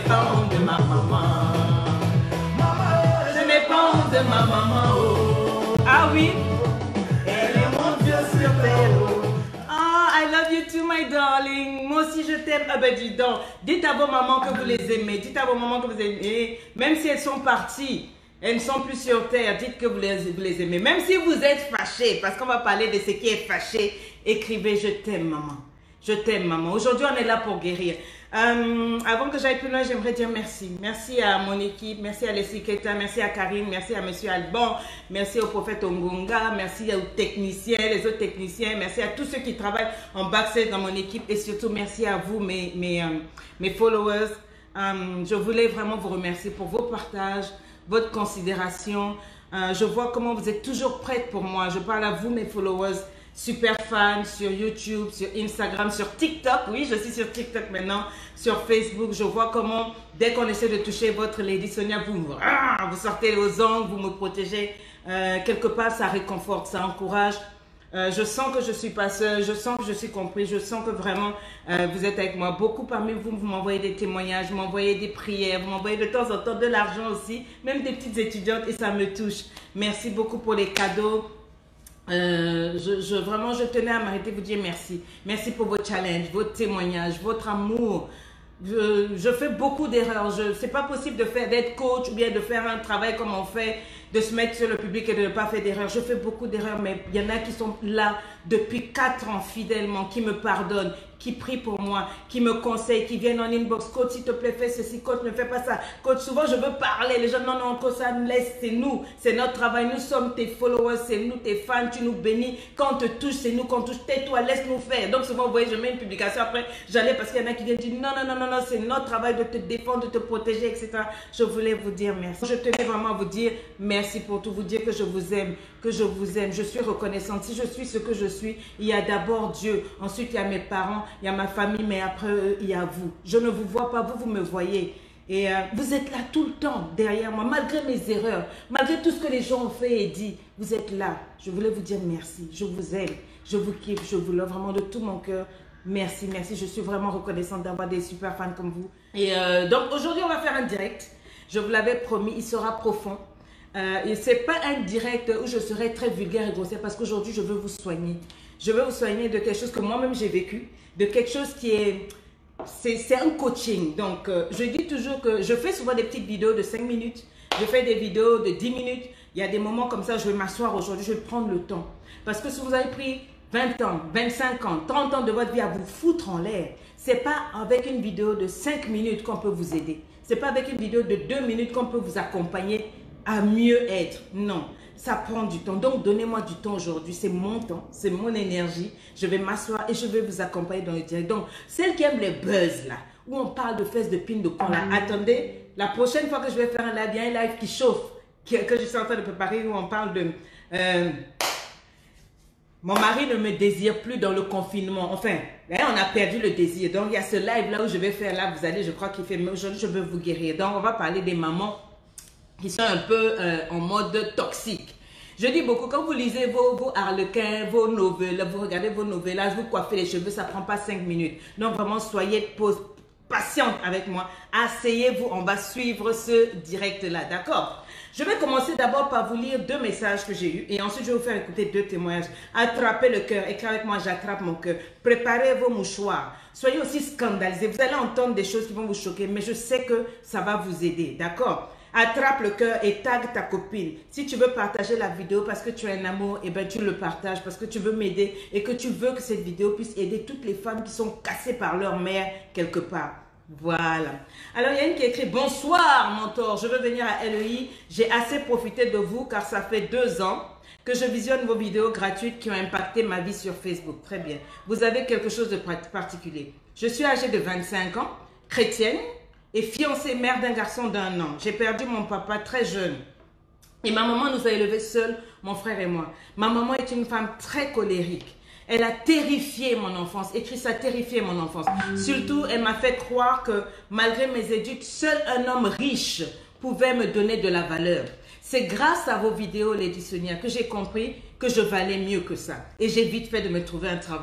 pas honte de ma maman. Je n'ai pas honte de ma maman. Oh. Ah oui. Elle est mon Dieu sur terre. Oh, I love you too, my darling. Moi aussi, je t'aime. Ah ben, dis donc. Dites à vos mamans que vous les aimez. Dites à vos mamans que vous aimez. Même si elles sont parties, elles ne sont plus sur terre. Dites que vous les aimez. Même si vous êtes fâchés, parce qu'on va parler de ce qui est fâché, écrivez « Je t'aime, maman ». Je t'aime, maman. Aujourd'hui, on est là pour guérir. Avant que j'aille plus loin, j'aimerais dire merci. Merci à mon équipe, merci à Leslie Keta, merci à Karine, merci à Monsieur Alban, merci au prophète Ongonga, merci aux techniciens, les autres techniciens, merci à tous ceux qui travaillent en backstage dans mon équipe et surtout merci à vous, mes followers. Je voulais vraiment vous remercier pour vos partages, votre considération. Je vois comment vous êtes toujours prêtes pour moi. Je parle à vous, mes followers. Super fan sur YouTube, sur Instagram, sur TikTok. Oui, je suis sur TikTok maintenant, sur Facebook. Je vois comment, dès qu'on essaie de toucher votre Lady Sonia, vous sortez aux ongles, vous me protégez. Quelque part, ça réconforte, ça encourage. Je sens que je ne suis pas seule, je sens que je suis compris, je sens que vraiment vous êtes avec moi. Beaucoup parmi vous, vous m'envoyez des témoignages, vous m'envoyez des prières, vous m'envoyez de temps en temps de l'argent aussi, même des petites étudiantes et ça me touche. Merci beaucoup pour les cadeaux. Vraiment, je tenais à m'arrêter vous dire merci. Merci pour vos challenges, vos témoignages, votre amour. Je fais beaucoup d'erreurs. C'est pas possible d'être coach ou bien de faire un travail comme on fait, de se mettre sur le public et de ne pas faire d'erreurs. Je fais beaucoup d'erreurs, mais il y en a qui sont là depuis 4 ans fidèlement, qui me pardonnent, qui prient pour moi, qui me conseillent, qui viennent en inbox. Coach, s'il te plaît, fais ceci. Coach, ne fais pas ça. Coach, souvent, je veux parler. Les gens, non, non, coach, ça nous laisse. C'est nous. C'est notre travail. Nous sommes tes followers. C'est nous, tes fans. Tu nous bénis. Quand on te touche, c'est nous qu'on touche. Tais-toi, laisse-nous faire. Donc, souvent, vous voyez, je mets une publication. Après, j'allais parce qu'il y en a qui viennent dire, non, non, non, non, non, c'est notre travail de te défendre, de te protéger, etc. Je voulais vous dire merci. Je tenais vraiment à vous dire merci pour tout. Vous dire que je vous aime, que je vous aime. Je suis reconnaissante. Si je suis ce que je suis, il y a d'abord Dieu. Ensuite, il y a mes parents, il y a ma famille, mais après eux, il y a vous. Je ne vous vois pas, vous me voyez. Et vous êtes là tout le temps derrière moi, malgré mes erreurs, malgré tout ce que les gens ont fait et dit. Vous êtes là. Je voulais vous dire merci. Je vous aime. Je vous kiffe. Je vous love vraiment de tout mon cœur. Merci, merci. Je suis vraiment reconnaissante d'avoir des super fans comme vous. Et donc, aujourd'hui, on va faire un direct. Je vous l'avais promis, il sera profond. Et ce n'est pas un direct où je serai très vulgaire et grossière parce qu'aujourd'hui, je veux vous soigner. Je veux vous soigner de quelque chose que moi-même j'ai vécu, de quelque chose qui est... C'est un coaching. Donc, je dis toujours que je fais souvent des petites vidéos de 5 minutes. Je fais des vidéos de 10 minutes. Il y a des moments comme ça, je vais m'asseoir aujourd'hui, je vais prendre le temps. Parce que si vous avez pris 20 ans, 25 ans, 30 ans de votre vie à vous foutre en l'air, ce n'est pas avec une vidéo de 5 minutes qu'on peut vous aider. Ce n'est pas avec une vidéo de 2 minutes qu'on peut vous accompagner à mieux être. Non, ça prend du temps. Donc, donnez-moi du temps aujourd'hui. C'est mon temps, c'est mon énergie. Je vais m'asseoir et je vais vous accompagner dans le direct. Donc, celles qui aiment les buzz là, où on parle de fesses, de pin, de con là, attendez, la prochaine fois que je vais faire un live, il y a un live qui chauffe, que je suis en train de préparer, où on parle de... mon mari ne me désire plus dans le confinement. Enfin, là, on a perdu le désir. Donc, il y a ce live là où je vais faire là, vous allez, je crois qu'il fait... Mais aujourd'hui, je veux vous guérir. Donc, on va parler des mamans qui sont un peu en mode toxique. Je dis beaucoup, quand vous lisez vos harlequins, vos novellas, vous regardez vos novellas, vous coiffez les cheveux, ça ne prend pas 5 minutes. Donc vraiment, soyez patiente avec moi. Asseyez-vous, on va suivre ce direct-là, d'accord? Je vais commencer d'abord par vous lire 2 messages que j'ai eus et ensuite je vais vous faire écouter 2 témoignages. Attrapez le cœur, écrivez avec moi, j'attrape mon cœur. Préparez vos mouchoirs. Soyez aussi scandalisés. Vous allez entendre des choses qui vont vous choquer, mais je sais que ça va vous aider, d'accord? Attrape le cœur et tag ta copine. Si tu veux partager la vidéo parce que tu as un amour, et ben tu le partages parce que tu veux m'aider et que tu veux que cette vidéo puisse aider toutes les femmes qui sont cassées par leur mère quelque part. Voilà. Alors, il y a une qui écrit « Bonsoir, mentor. Je veux venir à LEI. J'ai assez profité de vous car ça fait 2 ans que je visionne vos vidéos gratuites qui ont impacté ma vie sur Facebook. » Très bien. Vous avez quelque chose de particulier. Je suis âgée de 25 ans, chrétienne, et fiancée, mère d'un garçon d'1 an. J'ai perdu mon papa très jeune. Et ma maman nous a élevés seuls, mon frère et moi. Ma maman est une femme très colérique. Elle a terrifié mon enfance. Écrit ça, terrifié mon enfance. Surtout, elle m'a fait croire que malgré mes études, seul un homme riche pouvait me donner de la valeur. C'est grâce à vos vidéos, Lady Sonia, que j'ai compris que je valais mieux que ça. Et j'ai vite fait de me trouver un travail.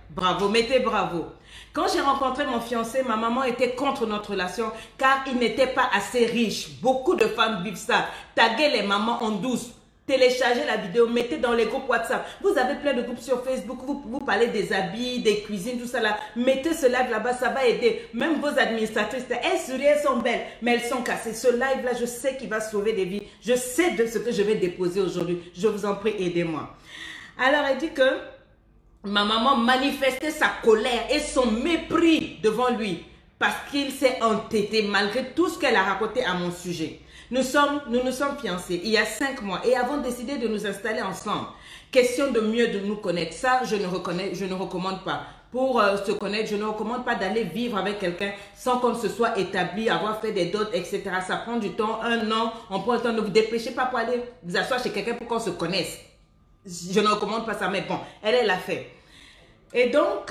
Bravo, mettez bravo. Quand j'ai rencontré mon fiancé, ma maman était contre notre relation car il n'était pas assez riche. Beaucoup de femmes vivent ça. Taguez les mamans en douce. Téléchargez la vidéo, mettez dans les groupes WhatsApp. Vous avez plein de groupes sur Facebook, vous parlez des habits, des cuisines, tout ça là. Mettez ce live là-bas, ça va aider. Même vos administratrices, elles sourient, elles sont belles, mais elles sont cassées. Ce live là, je sais qu'il va sauver des vies. Je sais de ce que je vais déposer aujourd'hui. Je vous en prie, aidez-moi. Alors, elle dit que ma maman manifestait sa colère et son mépris devant lui parce qu'il s'est entêté malgré tout ce qu'elle a raconté à mon sujet. Nous nous sommes fiancés il y a 5 mois et avons décidé de nous installer ensemble. Question de mieux de nous connaître. Ça, je ne recommande pas. Pour se connaître, je ne recommande pas d'aller vivre avec quelqu'un sans qu'on se soit établi, avoir fait des dots, etc. Ça prend du temps, 1 an. On prend le temps, ne vous dépêchez pas pour aller vous asseoir chez quelqu'un pour qu'on se connaisse. Je ne recommande pas ça, mais bon, elle l'a fait. Et donc,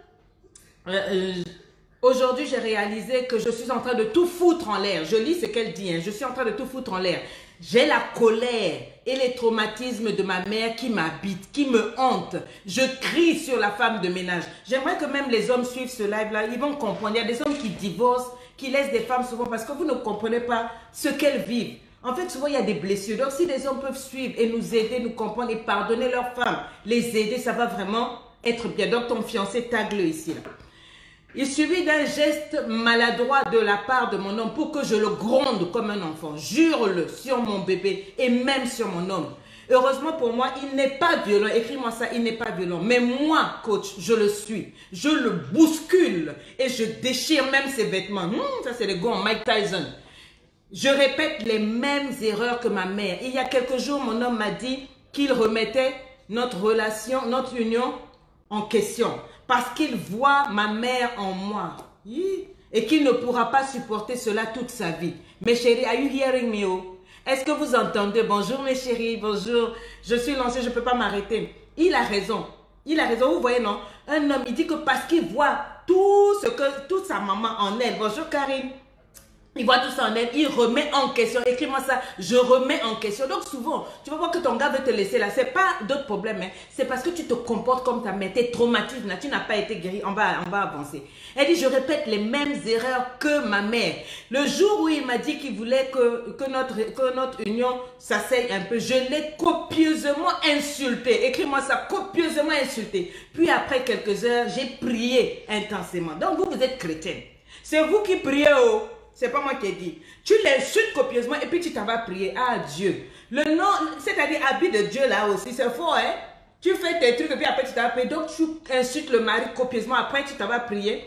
aujourd'hui, j'ai réalisé que je suis en train de tout foutre en l'air. Je lis ce qu'elle dit, hein. Je suis en train de tout foutre en l'air. J'ai la colère et les traumatismes de ma mère qui m'habitent, qui me hantent. Je crie sur la femme de ménage. J'aimerais que même les hommes suivent ce live-là. Ils vont comprendre. Il y a des hommes qui divorcent, qui laissent des femmes souvent parce que vous ne comprenez pas ce qu'elles vivent. En fait, souvent, il y a des blessures. Donc, si les hommes peuvent suivre et nous aider, nous comprendre et pardonner leurs femmes, les aider, ça va vraiment être bien. Donc, ton fiancé, tag-le ici, là. Il suffit d'un geste maladroit de la part de mon homme pour que je le gronde comme un enfant. Jure-le sur mon bébé et même sur mon homme. Heureusement pour moi, il n'est pas violent. Écris-moi ça, il n'est pas violent. Mais moi, coach, je le suis. Je le bouscule et je déchire même ses vêtements. Ça, c'est les gars en Mike Tyson. Je répète les mêmes erreurs que ma mère. Il y a quelques jours, mon homme m'a dit qu'il remettait notre relation, notre union en question. Parce qu'il voit ma mère en moi. Et qu'il ne pourra pas supporter cela toute sa vie. Mes chéris, are you hearing me? Est-ce que vous entendez? Bonjour mes chéris, bonjour. Je suis lancée, je ne peux pas m'arrêter. Il a raison. Il a raison, vous voyez, non? Un homme, il dit que parce qu'il voit toute sa maman en elle. Bonjour Karine. Il voit tout ça en elle, il remet en question. Écris-moi ça, je remets en question. Donc souvent, tu vas voir que ton gars veut te laisser là. C'est pas d'autres problèmes, hein. C'est parce que tu te comportes comme ta mère. Tes traumatismes là, tu n'as pas été guéri. On va avancer. Elle dit, je répète les mêmes erreurs que ma mère. Le jour où il m'a dit qu'il voulait que notre union s'asseye un peu, je l'ai copieusement insulté. Écris-moi ça, copieusement insulté. Puis après quelques heures, j'ai prié intensément. Donc vous êtes chrétienne. C'est vous qui priez, oh. C'est pas moi qui ai dit. Tu l'insultes copieusement et puis tu t'en vas prier. Ah Dieu. Le nom, c'est-à-dire habit de Dieu là aussi, c'est faux, hein. Tu fais tes trucs et puis après tu t'en vas prier. Donc tu insultes le mari copieusement, après tu t'en vas prier.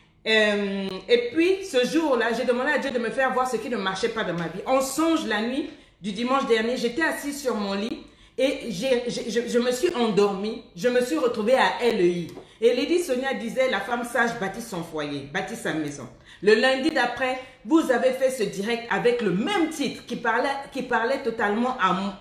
Et puis ce jour-là, j'ai demandé à Dieu de me faire voir ce qui ne marchait pas dans ma vie. On songe la nuit du dimanche dernier, j'étais assise sur mon lit et je me suis endormie. Je me suis retrouvée à LEI. Et Lady Sonia disait, la femme sage bâtit son foyer, bâtit sa maison. Le lundi d'après, vous avez fait ce direct avec le même titre qui parlait totalement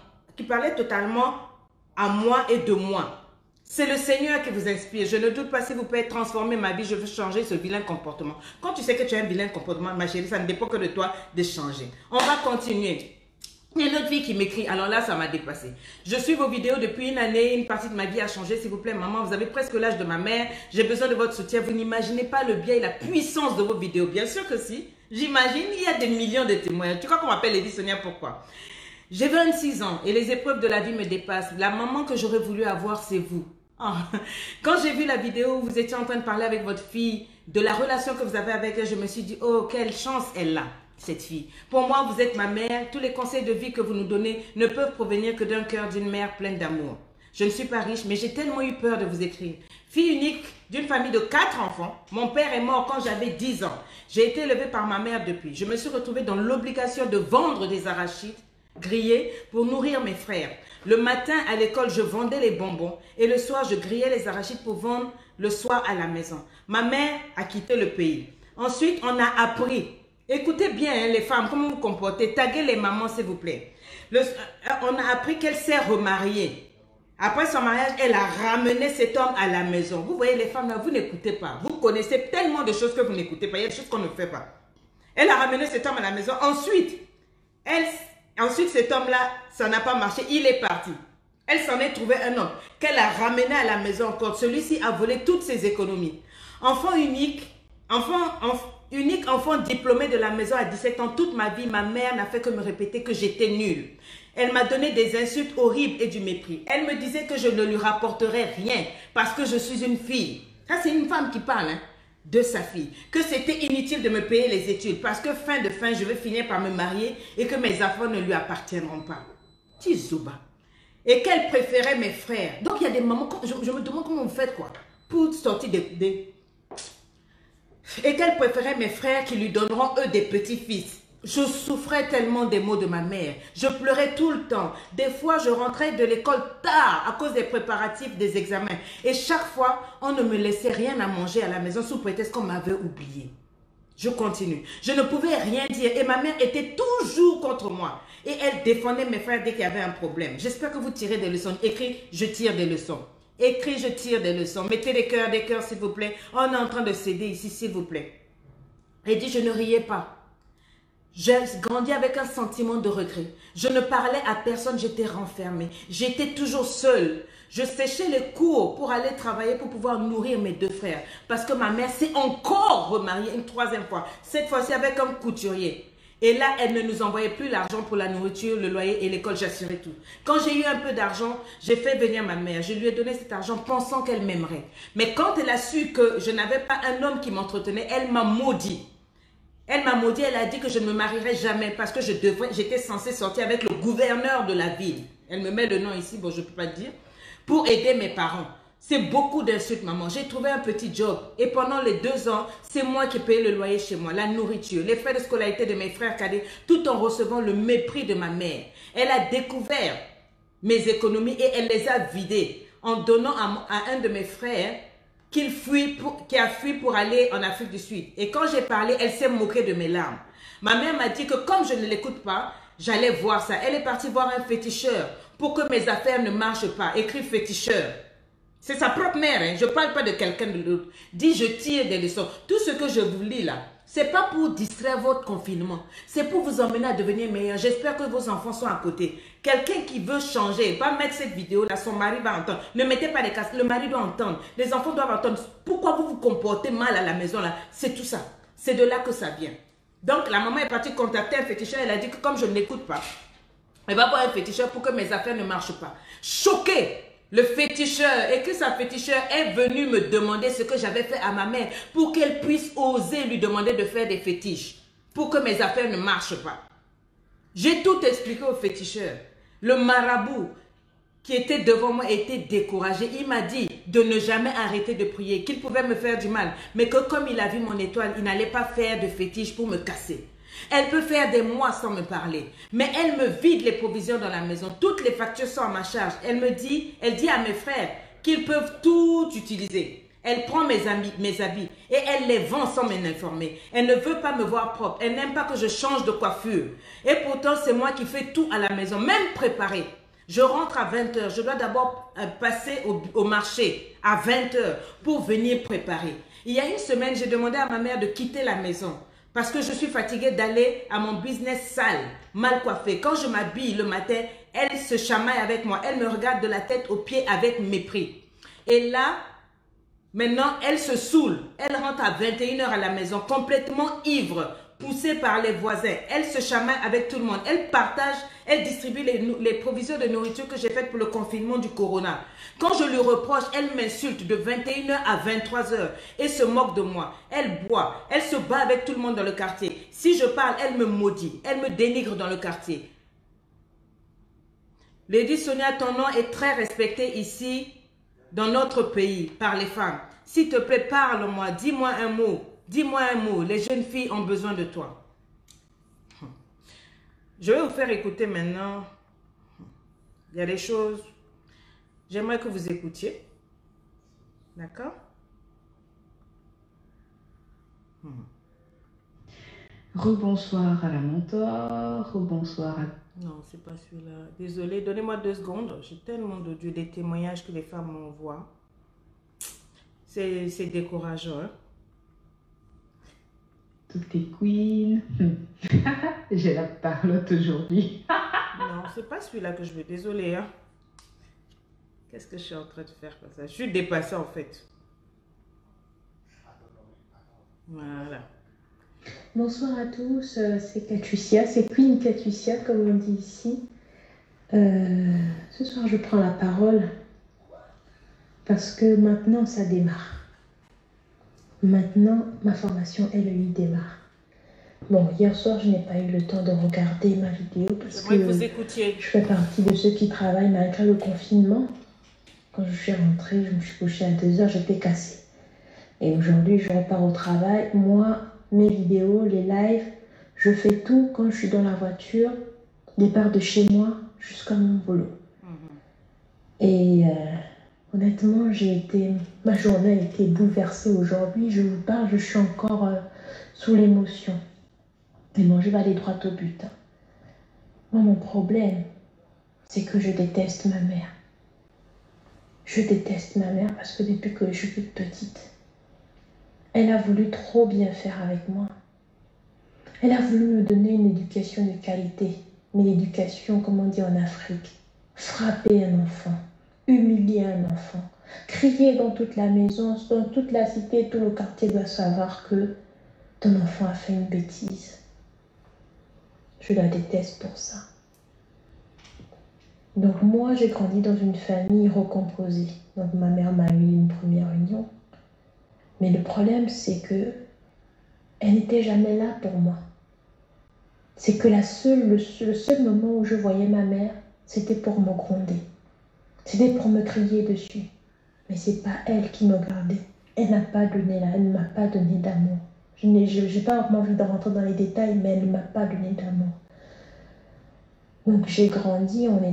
à moi et de moi. C'est le Seigneur qui vous inspire. Je ne doute pas si vous pouvez transformer ma vie, je veux changer ce vilain comportement. Quand tu sais que tu as un vilain comportement, ma chérie, ça ne dépend que de toi de changer. On va continuer. Il y a une autre fille qui m'écrit, alors là, ça m'a dépassé. Je suis vos vidéos depuis une année, une partie de ma vie a changé, s'il vous plaît, maman, vous avez presque l'âge de ma mère, j'ai besoin de votre soutien, vous n'imaginez pas le bien et la puissance de vos vidéos. Bien sûr que si, j'imagine, il y a des millions de témoignages. Tu crois qu'on m'appelle Lady Sonia, pourquoi? J'ai 26 ans et les épreuves de la vie me dépassent. La maman que j'aurais voulu avoir, c'est vous. Oh. Quand j'ai vu la vidéo où vous étiez en train de parler avec votre fille, de la relation que vous avez avec elle, je me suis dit, oh, quelle chance elle a. Cette fille. Pour moi, vous êtes ma mère. Tous les conseils de vie que vous nous donnez ne peuvent provenir que d'un cœur d'une mère pleine d'amour. Je ne suis pas riche, mais j'ai tellement eu peur de vous écrire. Fille unique d'une famille de 4 enfants. Mon père est mort quand j'avais 10 ans. J'ai été élevée par ma mère depuis. Je me suis retrouvée dans l'obligation de vendre des arachides grillés pour nourrir mes frères. Le matin, à l'école, je vendais les bonbons et le soir, je grillais les arachides pour vendre le soir à la maison. Ma mère a quitté le pays. Ensuite, on a appris. Écoutez bien, hein, les femmes, comment vous vous comportez. Taguez les mamans, s'il vous plaît. On a appris qu'elle s'est remariée. Après son mariage, elle a ramené cet homme à la maison. Vous voyez, les femmes, là, vous n'écoutez pas. Vous connaissez tellement de choses que vous n'écoutez pas. Il y a des choses qu'on ne fait pas. Elle a ramené cet homme à la maison. Ensuite cet homme-là, ça n'a pas marché. Il est parti. Elle s'en est trouvé un homme qu'elle a ramené à la maison encore. Celui-ci a volé toutes ses économies. Enfant unique, enfant diplômé de la maison à 17 ans, toute ma vie, ma mère n'a fait que me répéter que j'étais nulle. Elle m'a donné des insultes horribles et du mépris. Elle me disait que je ne lui rapporterais rien parce que je suis une fille. Ça, c'est une femme qui parle, hein, de sa fille. Que c'était inutile de me payer les études parce que fin de fin, je vais finir par me marier et que mes affaires ne lui appartiendront pas. Tizouba. Et qu'elle préférait mes frères. Donc, il y a des moments, je me demande comment vous faites quoi pour sortir des... Et qu'elle préférait mes frères qui lui donneront eux des petits-fils. Je souffrais tellement des mots de ma mère. Je pleurais tout le temps. Des fois, je rentrais de l'école tard à cause des préparatifs des examens. Et chaque fois, on ne me laissait rien à manger à la maison sous prétexte qu'on m'avait oublié. Je continue. Je ne pouvais rien dire et ma mère était toujours contre moi. Et elle défendait mes frères dès qu'il y avait un problème. J'espère que vous tirez des leçons. Écrit, je tire des leçons. Écrit, je tire des leçons. Mettez des cœurs, s'il vous plaît. On est en train de céder ici, s'il vous plaît. Elle dit, je ne riais pas. J'ai grandi avec un sentiment de regret. Je ne parlais à personne, j'étais renfermée. J'étais toujours seule. Je séchais les cours pour aller travailler pour pouvoir nourrir mes deux frères. Parce que ma mère s'est encore remariée une troisième fois. Cette fois-ci avec un couturier. Et là, elle ne nous envoyait plus l'argent pour la nourriture, le loyer et l'école, j'assurais tout. Quand j'ai eu un peu d'argent, j'ai fait venir ma mère. Je lui ai donné cet argent pensant qu'elle m'aimerait. Mais quand elle a su que je n'avais pas un homme qui m'entretenait, elle m'a maudit. Elle m'a maudit, elle a dit que je ne me marierai jamais parce que j'étais censée sortir avec le gouverneur de la ville. Elle me met le nom ici, bon je ne peux pas dire, pour aider mes parents. C'est beaucoup d'insultes, maman. J'ai trouvé un petit job et pendant les 2 ans, c'est moi qui payais le loyer chez moi, la nourriture, les frais de scolarité de mes frères cadets, tout en recevant le mépris de ma mère. Elle a découvert mes économies et elle les a vidées en donnant à un de mes frères qui a fui pour aller en Afrique du Sud. Et quand j'ai parlé, elle s'est moquée de mes larmes. Ma mère m'a dit que comme je ne l'écoute pas, j'allais voir ça. Elle est partie voir un féticheur pour que mes affaires ne marchent pas. Écrit féticheur. C'est sa propre mère, hein. Je ne parle pas de quelqu'un de l'autre. Dit, je tire des leçons. Tout ce que je vous lis là, ce n'est pas pour distraire votre confinement. C'est pour vous emmener à devenir meilleur. J'espère que vos enfants sont à côté. Quelqu'un qui veut changer, va mettre cette vidéo là, son mari va entendre. Ne mettez pas les casques, le mari doit entendre. Les enfants doivent entendre. Pourquoi vous vous comportez mal à la maison là? C'est tout ça. C'est de là que ça vient. Donc la maman est partie contacter un féticheur. Elle a dit que comme je ne l'écoute pas, elle va voir un féticheur pour que mes affaires ne marchent pas. Choquée. Le féticheur, et que sa féticheur est venu me demander ce que j'avais fait à ma mère pour qu'elle puisse oser lui demander de faire des fétiches pour que mes affaires ne marchent pas. J'ai tout expliqué au féticheur. Le marabout qui était devant moi était découragé. Il m'a dit de ne jamais arrêter de prier, qu'il pouvait me faire du mal, mais que comme il a vu mon étoile, il n'allait pas faire de fétiche pour me casser. Elle peut faire des mois sans me parler, mais elle me vide les provisions dans la maison. Toutes les factures sont à ma charge. Elle dit à mes frères qu'ils peuvent tout utiliser. Elle prend mes habits et elle les vend sans m'informer. Elle ne veut pas me voir propre. Elle n'aime pas que je change de coiffure. Et pourtant, c'est moi qui fais tout à la maison, même préparer. Je rentre à 20 h. Je dois d'abord passer au marché à 20 h pour venir préparer. Il y a une semaine, j'ai demandé à ma mère de quitter la maison. Parce que je suis fatiguée d'aller à mon business sale, mal coiffée. Quand je m'habille le matin, elle se chamaille avec moi. Elle me regarde de la tête aux pieds avec mépris. Et là, maintenant, elle se saoule. Elle rentre à 21 h à la maison, complètement ivre, poussée par les voisins. Elle se chamaille avec tout le monde. Elle partage, elle distribue les provisions de nourriture que j'ai faites pour le confinement du corona. Quand je lui reproche, elle m'insulte de 21 h à 23 h et se moque de moi. Elle boit, elle se bat avec tout le monde dans le quartier. Si je parle, elle me maudit, elle me dénigre dans le quartier. Lady Sonia, ton nom est très respecté ici, dans notre pays, par les femmes. S'il te plaît, parle-moi, dis-moi un mot. Dis-moi un mot, les jeunes filles ont besoin de toi. Je vais vous faire écouter maintenant. Il y a des choses, j'aimerais que vous écoutiez. D'accord? Rebonsoir à la mentor, rebonsoir à... Non, c'est pas celui-là. Désolée, donnez-moi 2 secondes. J'ai tellement d'audio, des témoignages que les femmes m'envoient. C'est décourageant, hein? Toutes tes queens. J'ai la parlotte aujourd'hui. Non, c'est pas celui-là que je veux. Désolée, hein? Qu'est-ce que je suis en train de faire comme ça? Je suis dépassée en fait. Voilà. Bonsoir à tous, c'est Katusia, c'est Queen Katusia comme on dit ici. Ce soir je prends la parole parce que maintenant ça démarre. Maintenant ma formation LEI démarre. Bon, hier soir je n'ai pas eu le temps de regarder ma vidéo parce que vous écoutiez. Je fais partie de ceux qui travaillent malgré le confinement. Quand je suis rentrée, je me suis couchée à 2h, j'étais cassée. Et aujourd'hui je repars au travail. Moi, mes vidéos, les lives, je fais tout quand je suis dans la voiture, départ de chez moi jusqu'à mon boulot. Et honnêtement, ma journée a été bouleversée aujourd'hui. Je vous parle, je suis encore sous l'émotion. Mais bon, je vais aller droit au but. Moi, mon problème, c'est que je déteste ma mère. Je déteste ma mère parce que depuis que je suis toute petite, elle a voulu trop bien faire avec moi. Elle a voulu me donner une éducation de qualité. Mais l'éducation, comme on dit en Afrique, frapper un enfant, humilier un enfant, crier dans toute la maison, dans toute la cité, tout le quartier doit savoir que ton enfant a fait une bêtise. Je la déteste pour ça. Donc moi, j'ai grandi dans une famille recomposée. Donc ma mère m'a eu une première union. Mais le problème, c'est que elle n'était jamais là pour moi. C'est que le seul moment où je voyais ma mère, c'était pour me gronder. C'était pour me crier dessus. Mais c'est pas elle qui me gardait. Elle ne m'a pas donné d'amour. Je n'ai pas vraiment envie de rentrer dans les détails, mais elle ne m'a pas donné d'amour. Donc j'ai grandi en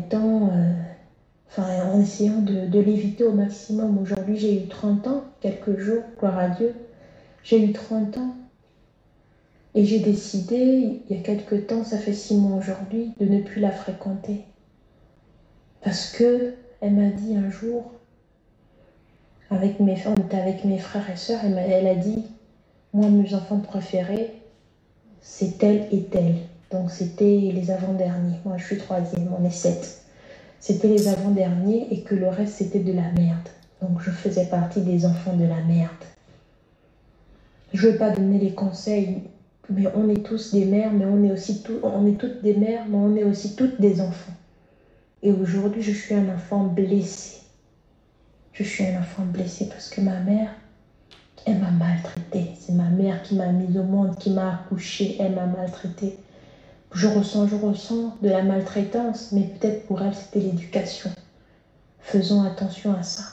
en essayant de l'éviter au maximum. Aujourd'hui, j'ai eu 30 ans, quelques jours, gloire à Dieu. J'ai eu 30 ans. Et j'ai décidé, il y a quelques temps, ça fait 6 mois aujourd'hui, de ne plus la fréquenter. Parce que elle m'a dit un jour, on était avec mes frères et sœurs, elle a dit, moi, mes enfants préférés, c'est tel et tel. Donc c'était les avant-derniers. Moi, je suis 3e, on est 7. C'était les avant-derniers et que le reste, c'était de la merde. Donc je faisais partie des enfants de la merde. Je ne veux pas donner les conseils, mais on est tous des mères, mais on est toutes des mères, mais on est aussi toutes des enfants. Et aujourd'hui, je suis un enfant blessé. Je suis un enfant blessé parce que ma mère, elle m'a maltraitée. C'est ma mère qui m'a mise au monde, qui m'a accouchée, elle m'a maltraitée. Je ressens de la maltraitance, mais peut-être pour elle, c'était l'éducation. Faisons attention à ça.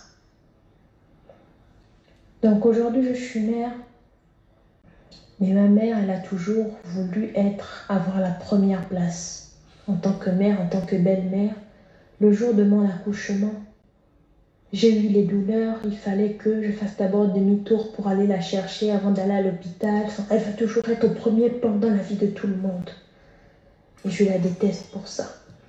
Donc aujourd'hui, je suis mère. Mais ma mère, elle a toujours voulu avoir la première place. En tant que mère, en tant que belle-mère, le jour de mon accouchement, j'ai eu les douleurs, il fallait que je fasse d'abord demi-tour pour aller la chercher avant d'aller à l'hôpital. Enfin, elle va toujours être au premier plan dans la vie de tout le monde. Et je la déteste pour ça.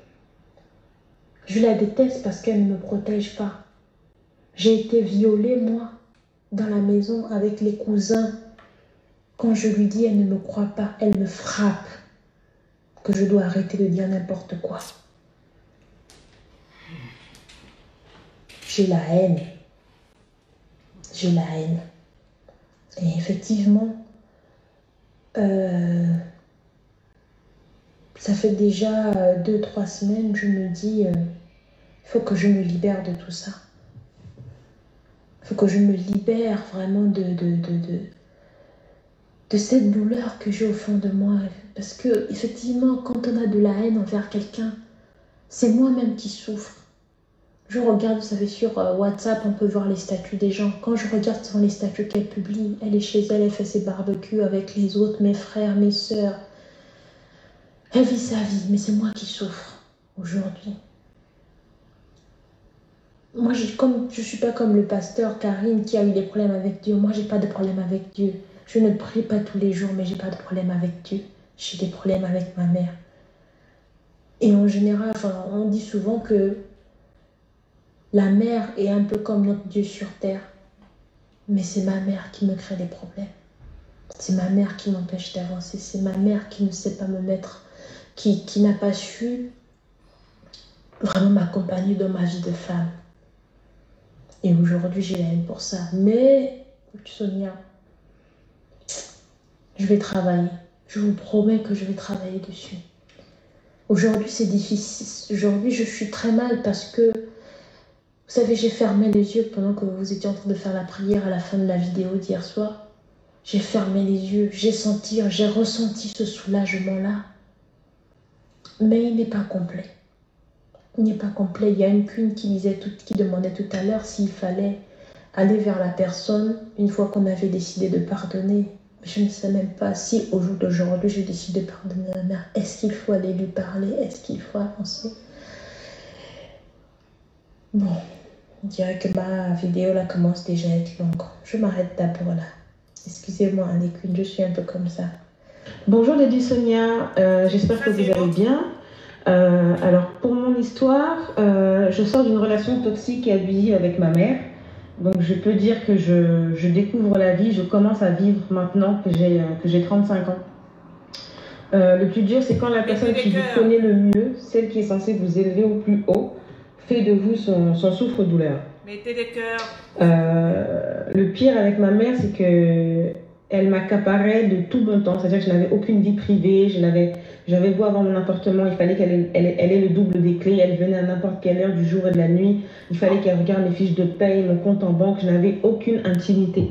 Je la déteste parce qu'elle ne me protège pas. J'ai été violée, moi, dans la maison avec les cousins. Quand je lui dis, elle ne me croit pas, elle me frappe. Que je dois arrêter de dire n'importe quoi. J'ai la haine. J'ai la haine. Et effectivement, ça fait déjà 2-3 semaines, je me dis, il faut que je me libère de tout ça. Il faut que je me libère vraiment de cette douleur que j'ai au fond de moi. Parce que, effectivement, quand on a de la haine envers quelqu'un, c'est moi-même qui souffre. Je regarde, vous savez, sur WhatsApp, on peut voir les statuts des gens. Quand je regarde sur les statuts qu'elle publie, elle est chez elle, elle fait ses barbecues avec les autres, mes frères, mes sœurs. Elle vit sa vie, mais c'est moi qui souffre aujourd'hui. Moi, je ne suis pas comme le pasteur Karine qui a eu des problèmes avec Dieu. Moi, je n'ai pas de problème avec Dieu. Je ne prie pas tous les jours, mais je n'ai pas de problème avec Dieu. J'ai des problèmes avec ma mère. Et en général, on dit souvent que la mère est un peu comme notre Dieu sur terre. Mais c'est ma mère qui me crée des problèmes. C'est ma mère qui m'empêche d'avancer. C'est ma mère qui ne sait pas me mettre, qui n'a pas su vraiment m'accompagner dans ma vie de femme. Et aujourd'hui, j'ai la haine pour ça. Mais, Sonia, je vais travailler. Je vous promets que je vais travailler dessus. Aujourd'hui, c'est difficile. Aujourd'hui, je suis très mal parce que, vous savez, j'ai fermé les yeux pendant que vous étiez en train de faire la prière à la fin de la vidéo d'hier soir. J'ai fermé les yeux, j'ai ressenti ce soulagement-là. Mais il n'est pas complet. Il n'est pas complet. Il y a une queen qui demandait tout à l'heure s'il fallait aller vers la personne une fois qu'on avait décidé de pardonner. Je ne sais même pas si au jour d'aujourd'hui je décide de pardonner ma mère. Est-ce qu'il faut aller lui parler? Est-ce qu'il faut avancer? Bon, on dirait que ma vidéo là commence déjà à être longue. Je m'arrête d'abord là. Excusez-moi, les queens, je suis un peu comme ça. Bonjour Lady Sonia, j'espère que vous allez bien. Alors pour mon histoire, je sors d'une relation toxique et abusive avec ma mère. Donc je peux dire que je découvre la vie, je commence à vivre maintenant que j'ai 35 ans. Le plus dur, c'est quand la personne qui vous connaît le mieux, celle qui est censée vous élever au plus haut, fait de vous son souffre-douleur. Mettez des cœurs. Le pire avec ma mère, c'est que elle m'accaparait de tout bon temps. C'est-à-dire que je n'avais aucune vie privée. J'avais beau avoir mon appartement, il fallait qu'elle ait le double des clés. Elle venait à n'importe quelle heure du jour et de la nuit. Il fallait qu'elle regarde mes fiches de paye, mon compte en banque. Je n'avais aucune intimité.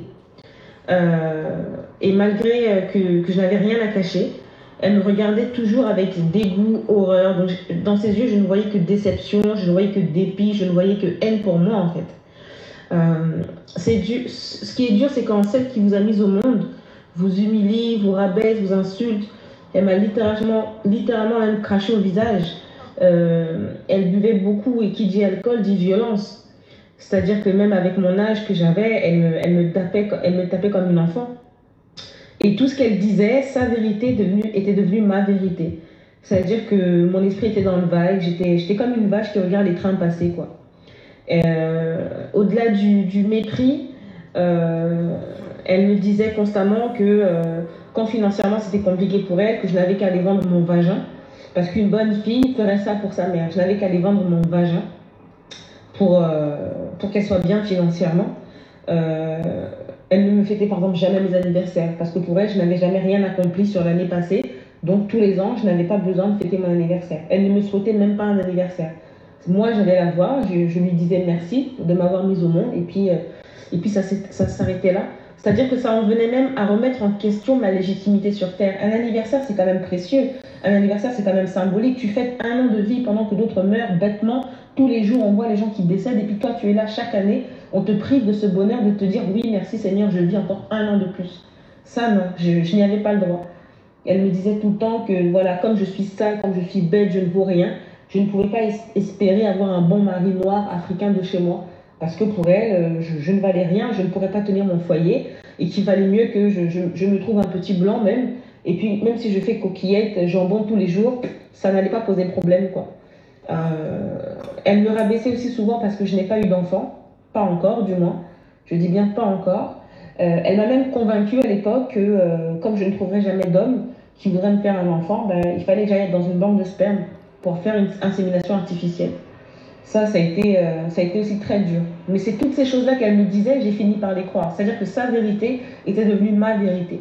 Et malgré que je n'avais rien à cacher, elle me regardait toujours avec dégoût, horreur. Donc, dans ses yeux, je ne voyais que déception, je ne voyais que dépit, je ne voyais que haine pour moi en fait. Ce qui est dur, c'est quand celle qui vous a mis au monde vous humilie, vous rabaisse, vous insulte. Elle m'a littéralement même craché au visage. Elle buvait beaucoup et qui dit alcool dit violence. C'est-à-dire que même avec mon âge que j'avais, elle me tapait comme une enfant. Et tout ce qu'elle disait, sa vérité était devenue ma vérité. C'est-à-dire que mon esprit était dans le vague, j'étais comme une vache qui regarde les trains passer, quoi. Au-delà du mépris, elle me disait constamment que quand financièrement c'était compliqué pour elle, que je n'avais qu'à aller vendre mon vagin, parce qu'une bonne fille ferait ça pour sa mère. Je n'avais qu'à aller vendre mon vagin pour qu'elle soit bien financièrement. Elle ne me fêtait par exemple jamais mes anniversaires, parce que pour elle, je n'avais jamais rien accompli sur l'année passée. Donc tous les ans, je n'avais pas besoin de fêter mon anniversaire. Elle ne me souhaitait même pas un anniversaire. Moi, j'allais la voir, je lui disais merci de m'avoir mise au monde, et puis ça s'arrêtait là. C'est-à-dire que ça en venait même à remettre en question ma légitimité sur Terre. Un anniversaire, c'est quand même précieux. Un anniversaire, c'est quand même symbolique. Tu fêtes 1 an de vie pendant que d'autres meurent bêtement. Tous les jours, on voit les gens qui décèdent, et puis toi, tu es là chaque année. On te prive de ce bonheur de te dire oui, merci Seigneur, je vis encore 1 an de plus. Ça, non, je n'y avais pas le droit. Elle me disait tout le temps que voilà, comme je suis sale, comme je suis bête, je ne vaux rien. Je ne pouvais pas espérer avoir un bon mari noir africain de chez moi. Parce que pour elle, je ne valais rien, je ne pourrais pas tenir mon foyer. Et qu'il valait mieux que je me trouve un petit blanc même. Et puis même si je fais coquillette, jambon tous les jours, ça n'allait pas poser problème, quoi. Elle me rabaissait aussi souvent parce que je n'ai pas eu d'enfant. Pas encore, du moins. Je dis bien pas encore. Elle m'a même convaincue à l'époque que comme je ne trouverais jamais d'homme qui voudrait me faire un enfant, il fallait que j'aille être dans une banque de sperme pour faire une insémination artificielle. Ça a été aussi très dur. Mais c'est toutes ces choses-là qu'elle me disait, j'ai fini par les croire. C'est-à-dire que sa vérité était devenue ma vérité.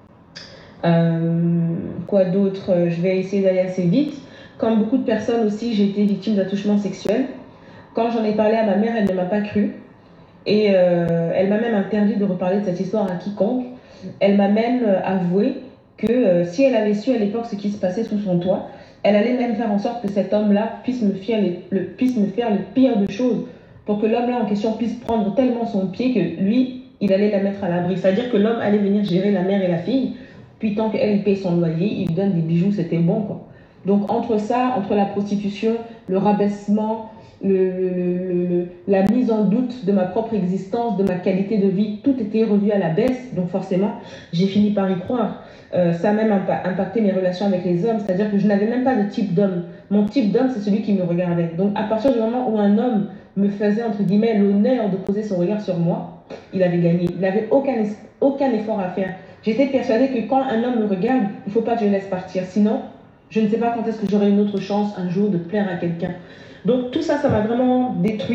Quoi d'autre? Je vais essayer d'aller assez vite. Comme beaucoup de personnes aussi, j'ai été victime d'attouchements sexuels. Quand j'en ai parlé à ma mère, elle ne m'a pas cru. Et elle m'a même interdit de reparler de cette histoire à quiconque. Elle m'a même avoué que si elle avait su à l'époque ce qui se passait sous son toit, elle allait même faire en sorte que cet homme-là puisse me faire le pire de choses, pour que l'homme-là en question puisse prendre tellement son pied que lui, il allait la mettre à l'abri. C'est-à-dire que l'homme allait venir gérer la mère et la fille, puis tant qu'elle paye son loyer, il lui donne des bijoux, c'était bon, quoi. Donc entre ça, entre la prostitution, le rabaissement, la mise en doute de ma propre existence, de ma qualité de vie, tout était revu à la baisse. Donc forcément, j'ai fini par y croire. Ça a même impacté mes relations avec les hommes. C'est-à-dire que je n'avais même pas de type d'homme. Mon type d'homme, c'est celui qui me regardait. Donc à partir du moment où un homme me faisait, entre guillemets, l'honneur de poser son regard sur moi, il avait gagné. Il n'avait aucun effort à faire. J'étais persuadée que quand un homme me regarde, il ne faut pas que je le laisse partir. Sinon, je ne sais pas quand est-ce que j'aurai une autre chance un jour de plaire à quelqu'un. Donc tout ça, ça m'a vraiment détruit.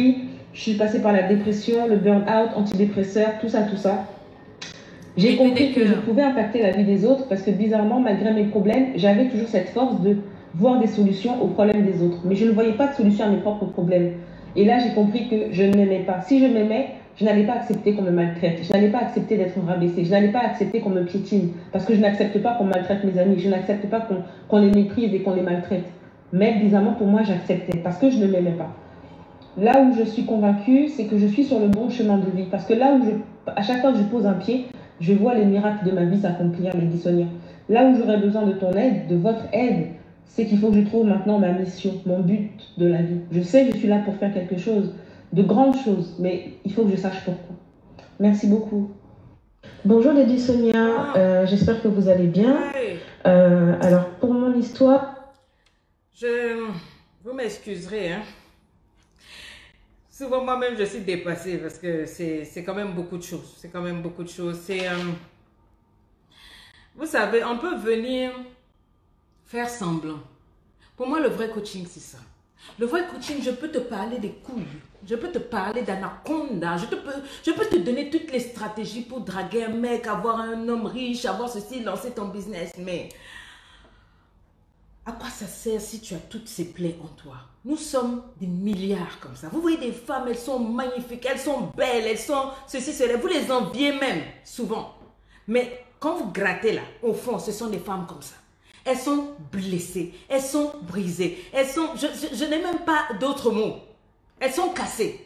Je suis passée par la dépression, le burn-out, antidépresseur, tout ça, tout ça. J'ai compris que je pouvais impacter la vie des autres parce que bizarrement, malgré mes problèmes, j'avais toujours cette force de voir des solutions aux problèmes des autres. Mais je ne voyais pas de solution à mes propres problèmes. Et là, j'ai compris que je ne m'aimais pas. Si je m'aimais, je n'allais pas accepter qu'on me maltraite. Je n'allais pas accepter d'être rabaissée. Je n'allais pas accepter qu'on me piétine. Parce que je n'accepte pas qu'on maltraite mes amis. Je n'accepte pas qu'on les méprise et qu'on les maltraite. Mais bizarrement, pour moi, j'acceptais parce que je ne m'aimais pas. Là où je suis convaincue, c'est que je suis sur le bon chemin de vie. Parce que là où à chaque fois que je pose un pied, je vois les miracles de ma vie s'accomplir, Lady Sonia. Là où j'aurais besoin de ton aide, de votre aide, c'est qu'il faut que je trouve maintenant ma mission, mon but de la vie. Je sais que je suis là pour faire quelque chose, de grandes choses, mais il faut que je sache pourquoi. Merci beaucoup. Bonjour Lady Sonia, j'espère que vous allez bien. Alors, pour mon histoire... Vous m'excuserez, hein. Souvent, moi-même, je suis dépassée parce que c'est quand même beaucoup de choses. C'est quand même beaucoup de choses. Vous savez, on peut venir faire semblant. Pour moi, le vrai coaching, c'est ça. Le vrai coaching, je peux te parler des couilles. Je peux te parler d'anaconda. Je peux te donner toutes les stratégies pour draguer un mec, avoir un homme riche, avoir ceci, lancer ton business. Mais à quoi ça sert si tu as toutes ces plaies en toi? Nous sommes des milliards comme ça. Vous voyez des femmes, elles sont magnifiques, elles sont belles, elles sont ceci, cela. Vous les enviez même, souvent. Mais quand vous grattez là, au fond, ce sont des femmes comme ça. Elles sont blessées, elles sont brisées, elles sont... Je n'ai même pas d'autres mots. Elles sont cassées.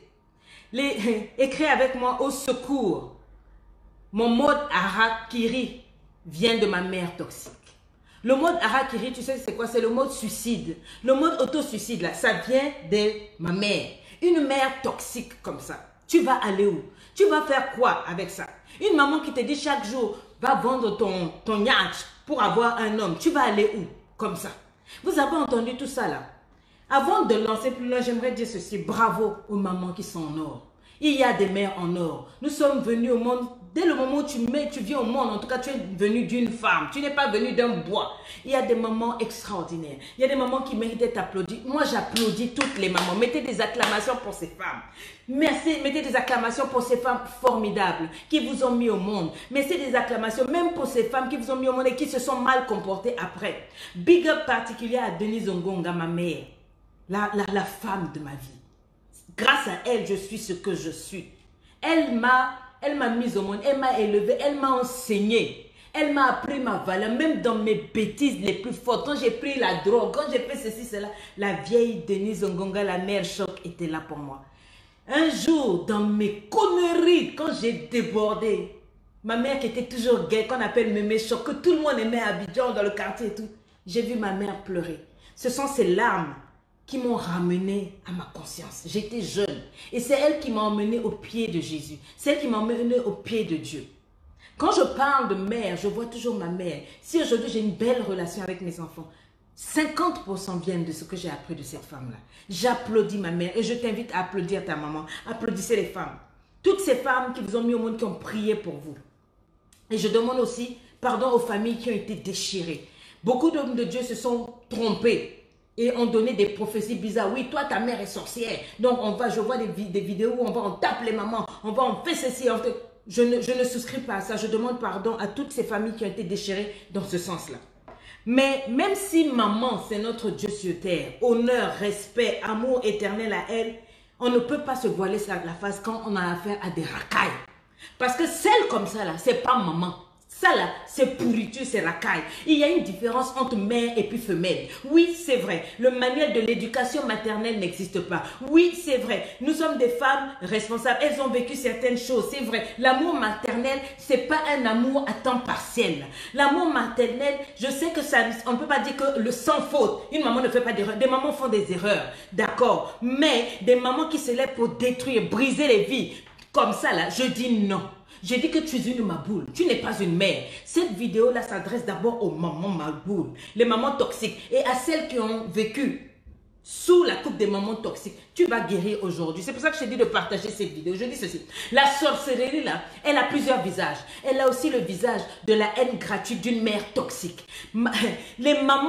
Écris avec moi, au secours. Mon mode harakiri vient de ma mère toxique. Le mode harakiri, tu sais c'est quoi? C'est le mode suicide. Le mode auto-suicide, là, ça vient de ma mère. Une mère toxique comme ça. Tu vas aller où? Tu vas faire quoi avec ça? Une maman qui te dit chaque jour, va vendre ton yacht pour avoir un homme. Tu vas aller où? Comme ça. Vous avez entendu tout ça là? Avant de lancer plus loin, j'aimerais dire ceci. Bravo aux mamans qui sont en or. Il y a des mères en or. Nous sommes venus au monde, dès le moment où tu viens au monde, en tout cas tu es venu d'une femme, tu n'es pas venu d'un bois. Il y a des mamans extraordinaires. Il y a des mamans qui méritent d'être applaudies. Moi j'applaudis toutes les mamans. Mettez des acclamations pour ces femmes. Merci, mettez des acclamations pour ces femmes formidables qui vous ont mis au monde. Mettez des acclamations même pour ces femmes qui vous ont mis au monde et qui se sont mal comportées après. Big up particulier à Denise Ongonga, ma mère. La femme de ma vie. Grâce à elle, je suis ce que je suis. Elle m'a mise au monde, elle m'a élevée, elle m'a enseigné. Elle m'a appris ma valeur, même dans mes bêtises les plus fortes. Quand j'ai pris la drogue, quand j'ai fait ceci, cela, la vieille Denise Ongonga, la mère choc, était là pour moi. Un jour, dans mes conneries, quand j'ai débordé, ma mère qui était toujours gaie, qu'on appelle mémé choc, que tout le monde aimait à Abidjan, dans le quartier et tout, j'ai vu ma mère pleurer. Ce sont ces larmes qui m'ont ramené à ma conscience. J'étais jeune. Et c'est elle qui m'a emmené au pied de Jésus. C'est elle qui m'a emmené au pied de Dieu. Quand je parle de mère, je vois toujours ma mère. Si aujourd'hui j'ai une belle relation avec mes enfants, 50% viennent de ce que j'ai appris de cette femme-là. J'applaudis ma mère et je t'invite à applaudir ta maman. Applaudissez les femmes. Toutes ces femmes qui vous ont mis au monde, qui ont prié pour vous. Et je demande aussi pardon aux familles qui ont été déchirées. Beaucoup d'hommes de Dieu se sont trompés et ont donné des prophéties bizarres. Oui, toi, ta mère est sorcière. Donc, je vois des vidéos où on tape les mamans, on fait ceci. Je ne souscris pas à ça. Je demande pardon à toutes ces familles qui ont été déchirées dans ce sens-là. Mais même si maman, c'est notre Dieu sur terre, honneur, respect, amour éternel à elle, on ne peut pas se voiler la face quand on a affaire à des racailles. Parce que celle comme ça, là, c'est pas maman. Ça là, c'est pourriture, c'est racaille. Il y a une différence entre mère et puis femelle. Oui, c'est vrai. Le manuel de l'éducation maternelle n'existe pas. Oui, c'est vrai. Nous sommes des femmes responsables. Elles ont vécu certaines choses. C'est vrai. L'amour maternel, c'est pas un amour à temps partiel. L'amour maternel, je sais que ça, on ne peut pas dire que le sans faute. Une maman ne fait pas d'erreur. Des mamans font des erreurs. D'accord. Mais des mamans qui se lèvent pour détruire, briser les vies. Comme ça là, je dis non. Je dis que tu es une maboule, tu n'es pas une mère. Cette vidéo-là s'adresse d'abord aux mamans maboules, les mamans toxiques et à celles qui ont vécu sous la coupe des mamans toxiques. Tu vas guérir aujourd'hui. C'est pour ça que je t'ai dit de partager cette vidéo. Je dis ceci. La sorcellerie là, elle a plusieurs visages. Elle a aussi le visage de la haine gratuite d'une mère toxique. Les mamans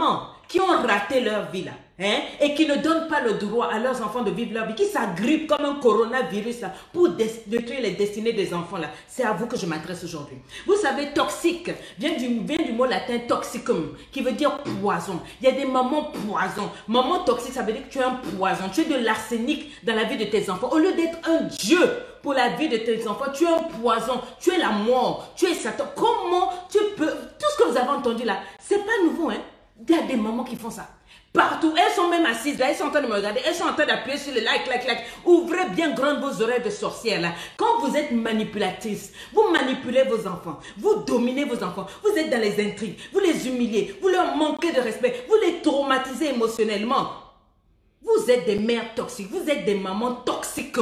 qui ont raté leur vie là, hein, et qui ne donnent pas le droit à leurs enfants de vivre leur vie, qui s'agrippent comme un coronavirus là, pour détruire les destinées des enfants là. C'est à vous que je m'adresse aujourd'hui. Vous savez, toxique vient du mot latin toxicum, qui veut dire poison. Il y a des mamans poison. Maman toxique, ça veut dire que tu es un poison. Tu es de l'arsenic dans la vie de tes enfants. Au lieu d'être un Dieu pour la vie de tes enfants, tu es un poison. Tu es la mort. Tu es Satan. Comment tu peux... Tout ce que vous avez entendu là, c'est pas nouveau, hein. Il y a des mamans qui font ça. Partout, elles sont même assises là, elles sont en train de me regarder, elles sont en train d'appuyer sur le like. Ouvrez bien grandes vos oreilles de sorcière là. Quand vous êtes manipulatrice, vous manipulez vos enfants, vous dominez vos enfants, vous êtes dans les intrigues, vous les humiliez, vous leur manquez de respect, vous les traumatisez émotionnellement. Vous êtes des mères toxiques, vous êtes des mamans toxiques.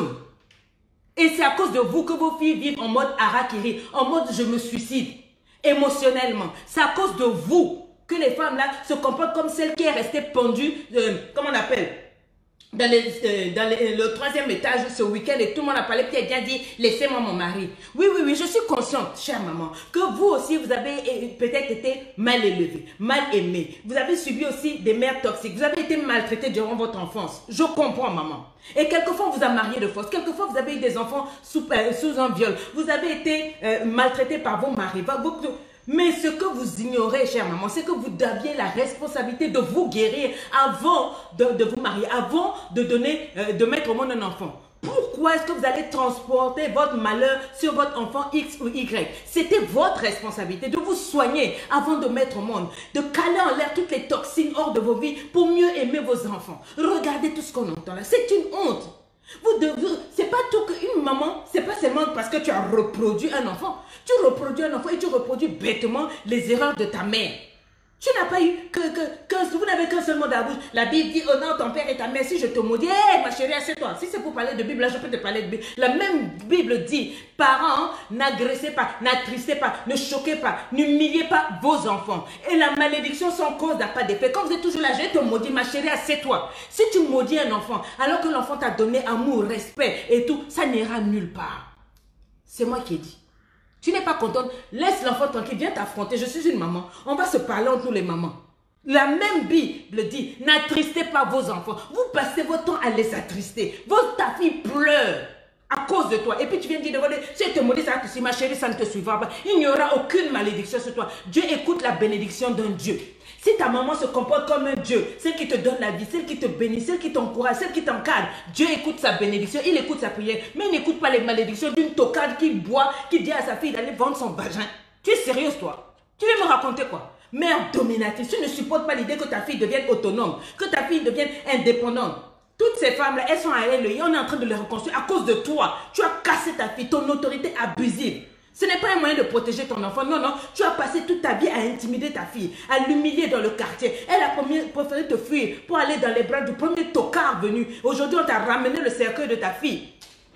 Et c'est à cause de vous que vos filles vivent en mode harakiri, en mode je me suicide, émotionnellement. C'est à cause de vous que les femmes là se comportent comme celle qui est restée pendue, comment on appelle, dans le 3e étage ce week-end, et tout le monde a parlé, puis elle a dit, laissez-moi mon mari. Oui, je suis consciente, chère maman, que vous aussi, vous avez peut-être été mal élevé, mal aimé. Vous avez subi aussi des mères toxiques. Vous avez été maltraité durant votre enfance. Je comprends, maman. Et quelquefois, on vous a marié de force. Quelquefois, vous avez eu des enfants sous un viol. Vous avez été maltraité par vos maris. Mais ce que vous ignorez, chère maman, c'est que vous aviez la responsabilité de vous guérir avant de vous marier, avant de mettre au monde un enfant. Pourquoi est-ce que vous allez transporter votre malheur sur votre enfant X ou Y? C'était votre responsabilité de vous soigner avant de mettre au monde, de caler en l'air toutes les toxines hors de vos vies pour mieux aimer vos enfants. Regardez tout ce qu'on entend là, c'est une honte. C'est pas tout qu'une maman, c'est pas seulement parce que tu as reproduit un enfant. Tu reproduis un enfant et tu reproduis bêtement les erreurs de ta mère. Tu n'as pas eu vous n'avez qu'un seul mot dans la bouche. La Bible dit honore ton père et ta mère. Si je te maudis, ma chérie, assieds-toi. Si c'est pour parler de Bible, là je peux te parler de Bible. La même Bible dit, parents, n'agressez pas, n'attristez pas, ne choquez pas, n'humiliez pas vos enfants. Et la malédiction sans cause n'a pas d'effet. Quand vous êtes toujours là, je vais te maudire, ma chérie, assieds-toi. Si tu maudis un enfant, alors que l'enfant t'a donné amour, respect et tout, ça n'ira nulle part. C'est moi qui ai dit. Tu n'es pas contente, laisse l'enfant tranquille, viens t'affronter, je suis une maman. On va se parler entre nous les mamans. La même Bible dit, n'attristez pas vos enfants. Vous passez votre temps à les attrister. Ta fille pleure à cause de toi. Et puis tu viens dire, si elle te maudit, ça te suit, ma chérie, ça ne te suivra pas. Il n'y aura aucune malédiction sur toi. Dieu écoute la bénédiction d'un Dieu. Si ta maman se comporte comme un Dieu, celle qui te donne la vie, celle qui te bénit, celle qui t'encourage, celle qui t'encadre, Dieu écoute sa bénédiction, il écoute sa prière, mais il n'écoute pas les malédictions d'une tocade qui boit, qui dit à sa fille d'aller vendre son vagin. Tu es sérieuse toi? Tu veux me raconter quoi? Mère dominatrice, tu ne supportes pas l'idée que ta fille devienne autonome, que ta fille devienne indépendante. Toutes ces femmes-là, elles sont à elle, on est en train de les reconstruire à cause de toi. Tu as cassé ta fille, ton autorité abusive. Ce n'est pas un moyen de protéger ton enfant. Non, tu as passé toute ta vie à intimider ta fille, à l'humilier dans le quartier. Elle a préféré te fuir pour aller dans les bras du premier tocard venu. Aujourd'hui, on t'a ramené le cercueil de ta fille.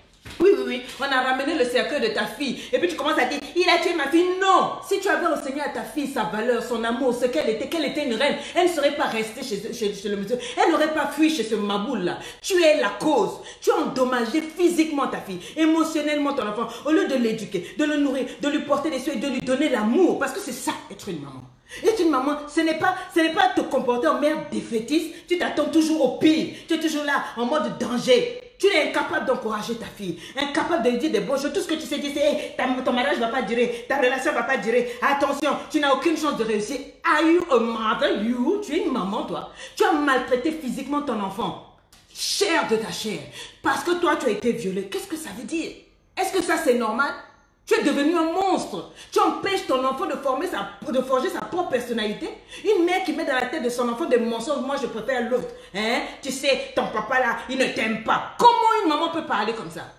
Oui, on a ramené le cercueil de ta fille. Et puis tu commences à dire, il a tué ma fille. Non, si tu avais enseigné à ta fille sa valeur, son amour, ce qu'elle était une reine, elle ne serait pas restée chez le monsieur. Elle n'aurait pas fui chez ce maboule-là. Tu es la cause. Tu as endommagé physiquement ta fille, émotionnellement ton enfant. Au lieu de l'éduquer, de le nourrir, de lui porter des soins, de lui donner l'amour. Parce que c'est ça, être une maman. Être une maman, ce n'est pas te comporter en mère défaitiste. Tu t'attends toujours au pire. Tu es toujours là en mode danger. Tu es incapable d'encourager ta fille, incapable de lui dire des bonnes choses. Tout ce que tu sais dire, c'est hey, ton mariage ne va pas durer, ta relation ne va pas durer. Attention, tu n'as aucune chance de réussir. Are you a mother? Tu es une maman, toi. Tu as maltraité physiquement ton enfant. Chair de ta chair. Parce que toi, tu as été violée. Qu'est-ce que ça veut dire? Est-ce que ça, c'est normal? Tu es devenu un monstre. Tu empêches ton enfant de forger sa propre personnalité. Une mère qui met dans la tête de son enfant des mensonges, moi je préfère l'autre. Hein? Tu sais, ton papa là, il ne t'aime pas. Comment une maman peut parler comme ça?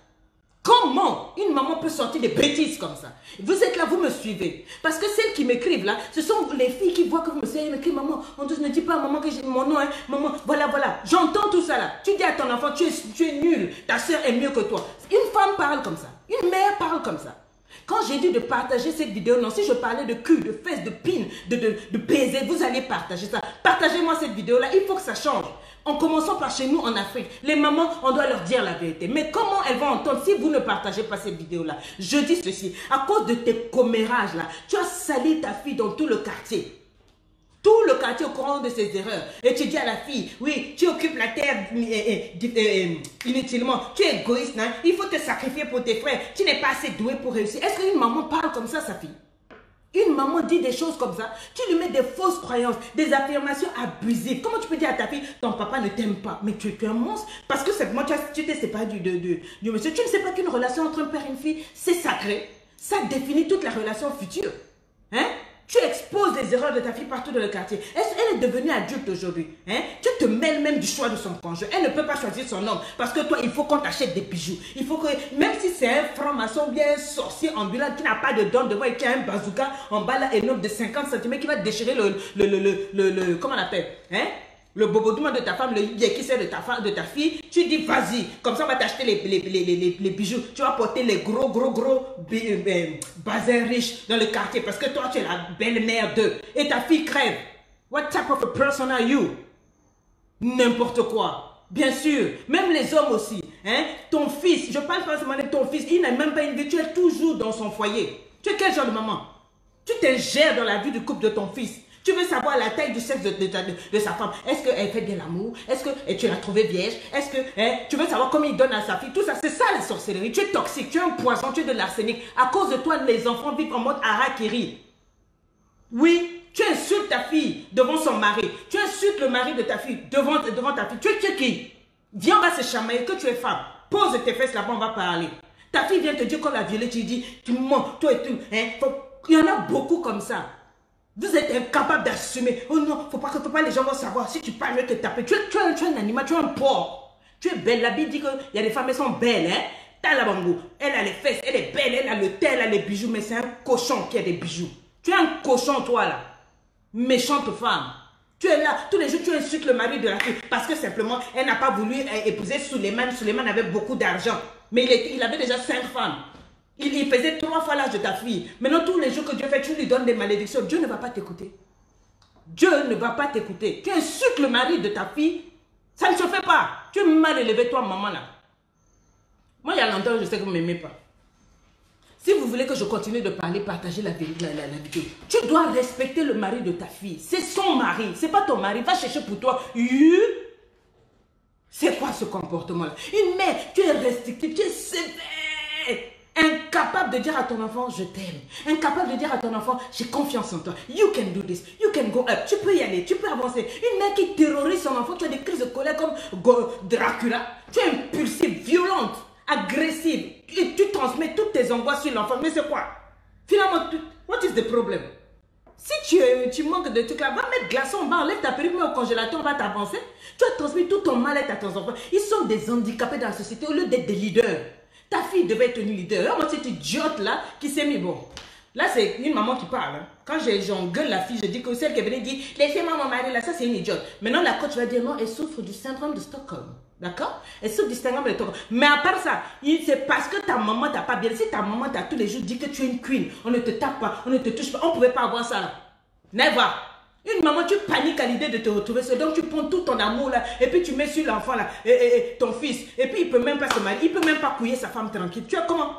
Comment une maman peut sortir des bêtises comme ça? Vous êtes là, vous me suivez. Parce que celles qui m'écrivent là, ce sont les filles qui voient que vous me suivez. Elles m'écrivent, maman, on ne dit pas à maman que j'ai mon nom, hein, maman, voilà. J'entends tout ça là. Tu dis à ton enfant, tu es nul, ta soeur est mieux que toi. Une femme parle comme ça. Une mère parle comme ça. Quand j'ai dit de partager cette vidéo, non, si je parlais de cul, de fesses, de pine, de baiser, vous allez partager ça. Partagez-moi cette vidéo-là, il faut que ça change. En commençant par chez nous en Afrique, les mamans, on doit leur dire la vérité. Mais comment elles vont entendre si vous ne partagez pas cette vidéo-là? Je dis ceci, à cause de tes commérages là, tu as sali ta fille dans tout le quartier. Tout le quartier au courant de ses erreurs. Et tu dis à la fille, oui, tu occupes la terre inutilement. Tu es égoïste, hein? Il faut te sacrifier pour tes frères. Tu n'es pas assez doué pour réussir. Est-ce qu'une maman parle comme ça, sa fille? Une maman dit des choses comme ça. Tu lui mets des fausses croyances, des affirmations abusives. Comment tu peux dire à ta fille, ton papa ne t'aime pas? Mais tu es un monstre. Parce que simplement, tu t'es séparé du monsieur. Tu ne sais pas qu'une relation entre un père et une fille, c'est sacré. Ça définit toute la relation future. Hein? Tu exposes les erreurs de ta fille partout dans le quartier. Elle est devenue adulte aujourd'hui. Hein? Tu te mêles même du choix de son conjoint. Elle ne peut pas choisir son homme. Parce que toi, il faut qu'on t'achète des bijoux. Il faut que, même si c'est un franc-maçon ou bien un sorcier ambulant qui n'a pas de don devant et qui a un bazooka en bas là énorme de 50 cm qui va déchirer comment on appelle? Hein? Le bobodouma de ta femme, le yékissé de ta fille, tu dis vas-y, comme ça on va t'acheter les bijoux, tu vas porter les gros bazins riches dans le quartier parce que toi tu es la belle-mère d'eux et ta fille crève. What type of a person are you? N'importe quoi. Bien sûr, même les hommes aussi. Hein? Ton fils, je parle pas seulement de ton fils, il n'a même pas une vie, tu es toujours dans son foyer. Tu es quel genre de maman? Tu t'ingères dans la vie du couple de ton fils. Tu veux savoir la taille du sexe de sa femme. Est-ce qu'elle fait bien l'amour? Est-ce que tu l'as trouvée vierge? Est-ce que tu veux savoir comment il donne à sa fille? Tout ça, c'est ça la sorcellerie. Tu es toxique, tu es un poison, tu es de l'arsenic. À cause de toi, les enfants vivent en mode harakiri. Oui, tu insultes ta fille devant son mari. Tu insultes le mari de ta fille devant ta fille. Tu es qui? Viens, on va se chamailler, que tu es femme. Pose tes fesses là-bas, on va parler. Ta fille vient te dire qu'on l'a violée, tu dis, tu mens, toi et tout. Il y en a beaucoup comme ça. Vous êtes incapable d'assumer. Oh non, faut pas les gens vont savoir. Si tu parles, je vais te taper. Tu es un animal, tu es un porc. Tu es belle. La Bible dit qu'il y a des femmes, elles sont belles. Hein? T'as la bambou. Elle a les fesses, elle est belle, elle a le thé, elle a les bijoux. Mais c'est un cochon qui a des bijoux. Tu es un cochon, toi, là. Méchante femme. Tu es là, tous les jours, tu insultes le mari de la fille. Parce que simplement, elle n'a pas voulu épouser Suleiman. Suleiman avait beaucoup d'argent. Mais il avait déjà 5 femmes. Il faisait 3 fois l'âge de ta fille. Maintenant, tous les jours que Dieu fait, tu lui donnes des malédictions. Dieu ne va pas t'écouter. Dieu ne va pas t'écouter. Tu insultes le mari de ta fille. Ça ne se fait pas. Tu es mal élevé, toi, maman, là. Moi, il y a longtemps, je sais que vous ne m'aimez pas. Si vous voulez que je continue de parler, partager la vidéo, tu dois respecter le mari de ta fille. C'est son mari. Ce n'est pas ton mari. Va chercher pour toi. C'est quoi ce comportement-là? Une mère, tu es restrictive, tu es sévère. Incapable de dire à ton enfant, je t'aime. Incapable de dire à ton enfant, j'ai confiance en toi. You can do this. You can go up. Tu peux y aller. Tu peux avancer. Une mère qui terrorise son enfant, tu as des crises de colère comme Dracula. Tu es impulsive, violente, agressive. Et tu transmets toutes tes angoisses sur l'enfant. Mais c'est quoi? Finalement, what is the problem? Si tu manques de trucs là, va mettre glaçon en bas, enlève ta perruque, mets au congélateur, on va t'avancer. Tu as transmis tout ton mal-être à tes enfants. Ils sont des handicapés dans la société au lieu d'être des leaders. Ta fille devait être une leader. Moi, cette idiote là qui s'est mis bon. Là, c'est une maman qui parle. Hein. Quand j'engueule la fille, je dis que celle qui venait dire laissez-moi mon mari là, ça c'est une idiote. Maintenant, la coach va dire non, elle souffre du syndrome de Stockholm. D'accord? Elle souffre du syndrome de Stockholm. Mais à part ça, c'est parce que ta maman t'a pas bien. Si ta maman t'a tous les jours dit que tu es une queen, on ne te tape pas, on ne te touche pas, on ne pouvait pas avoir ça là. Never. Une maman, tu paniques à l'idée de te retrouver seule. Donc, tu prends tout ton amour là, et puis tu mets sur l'enfant là, et ton fils. Et puis, il ne peut même pas se marier, il ne peut même pas couiller sa femme tranquille. Tu es comment?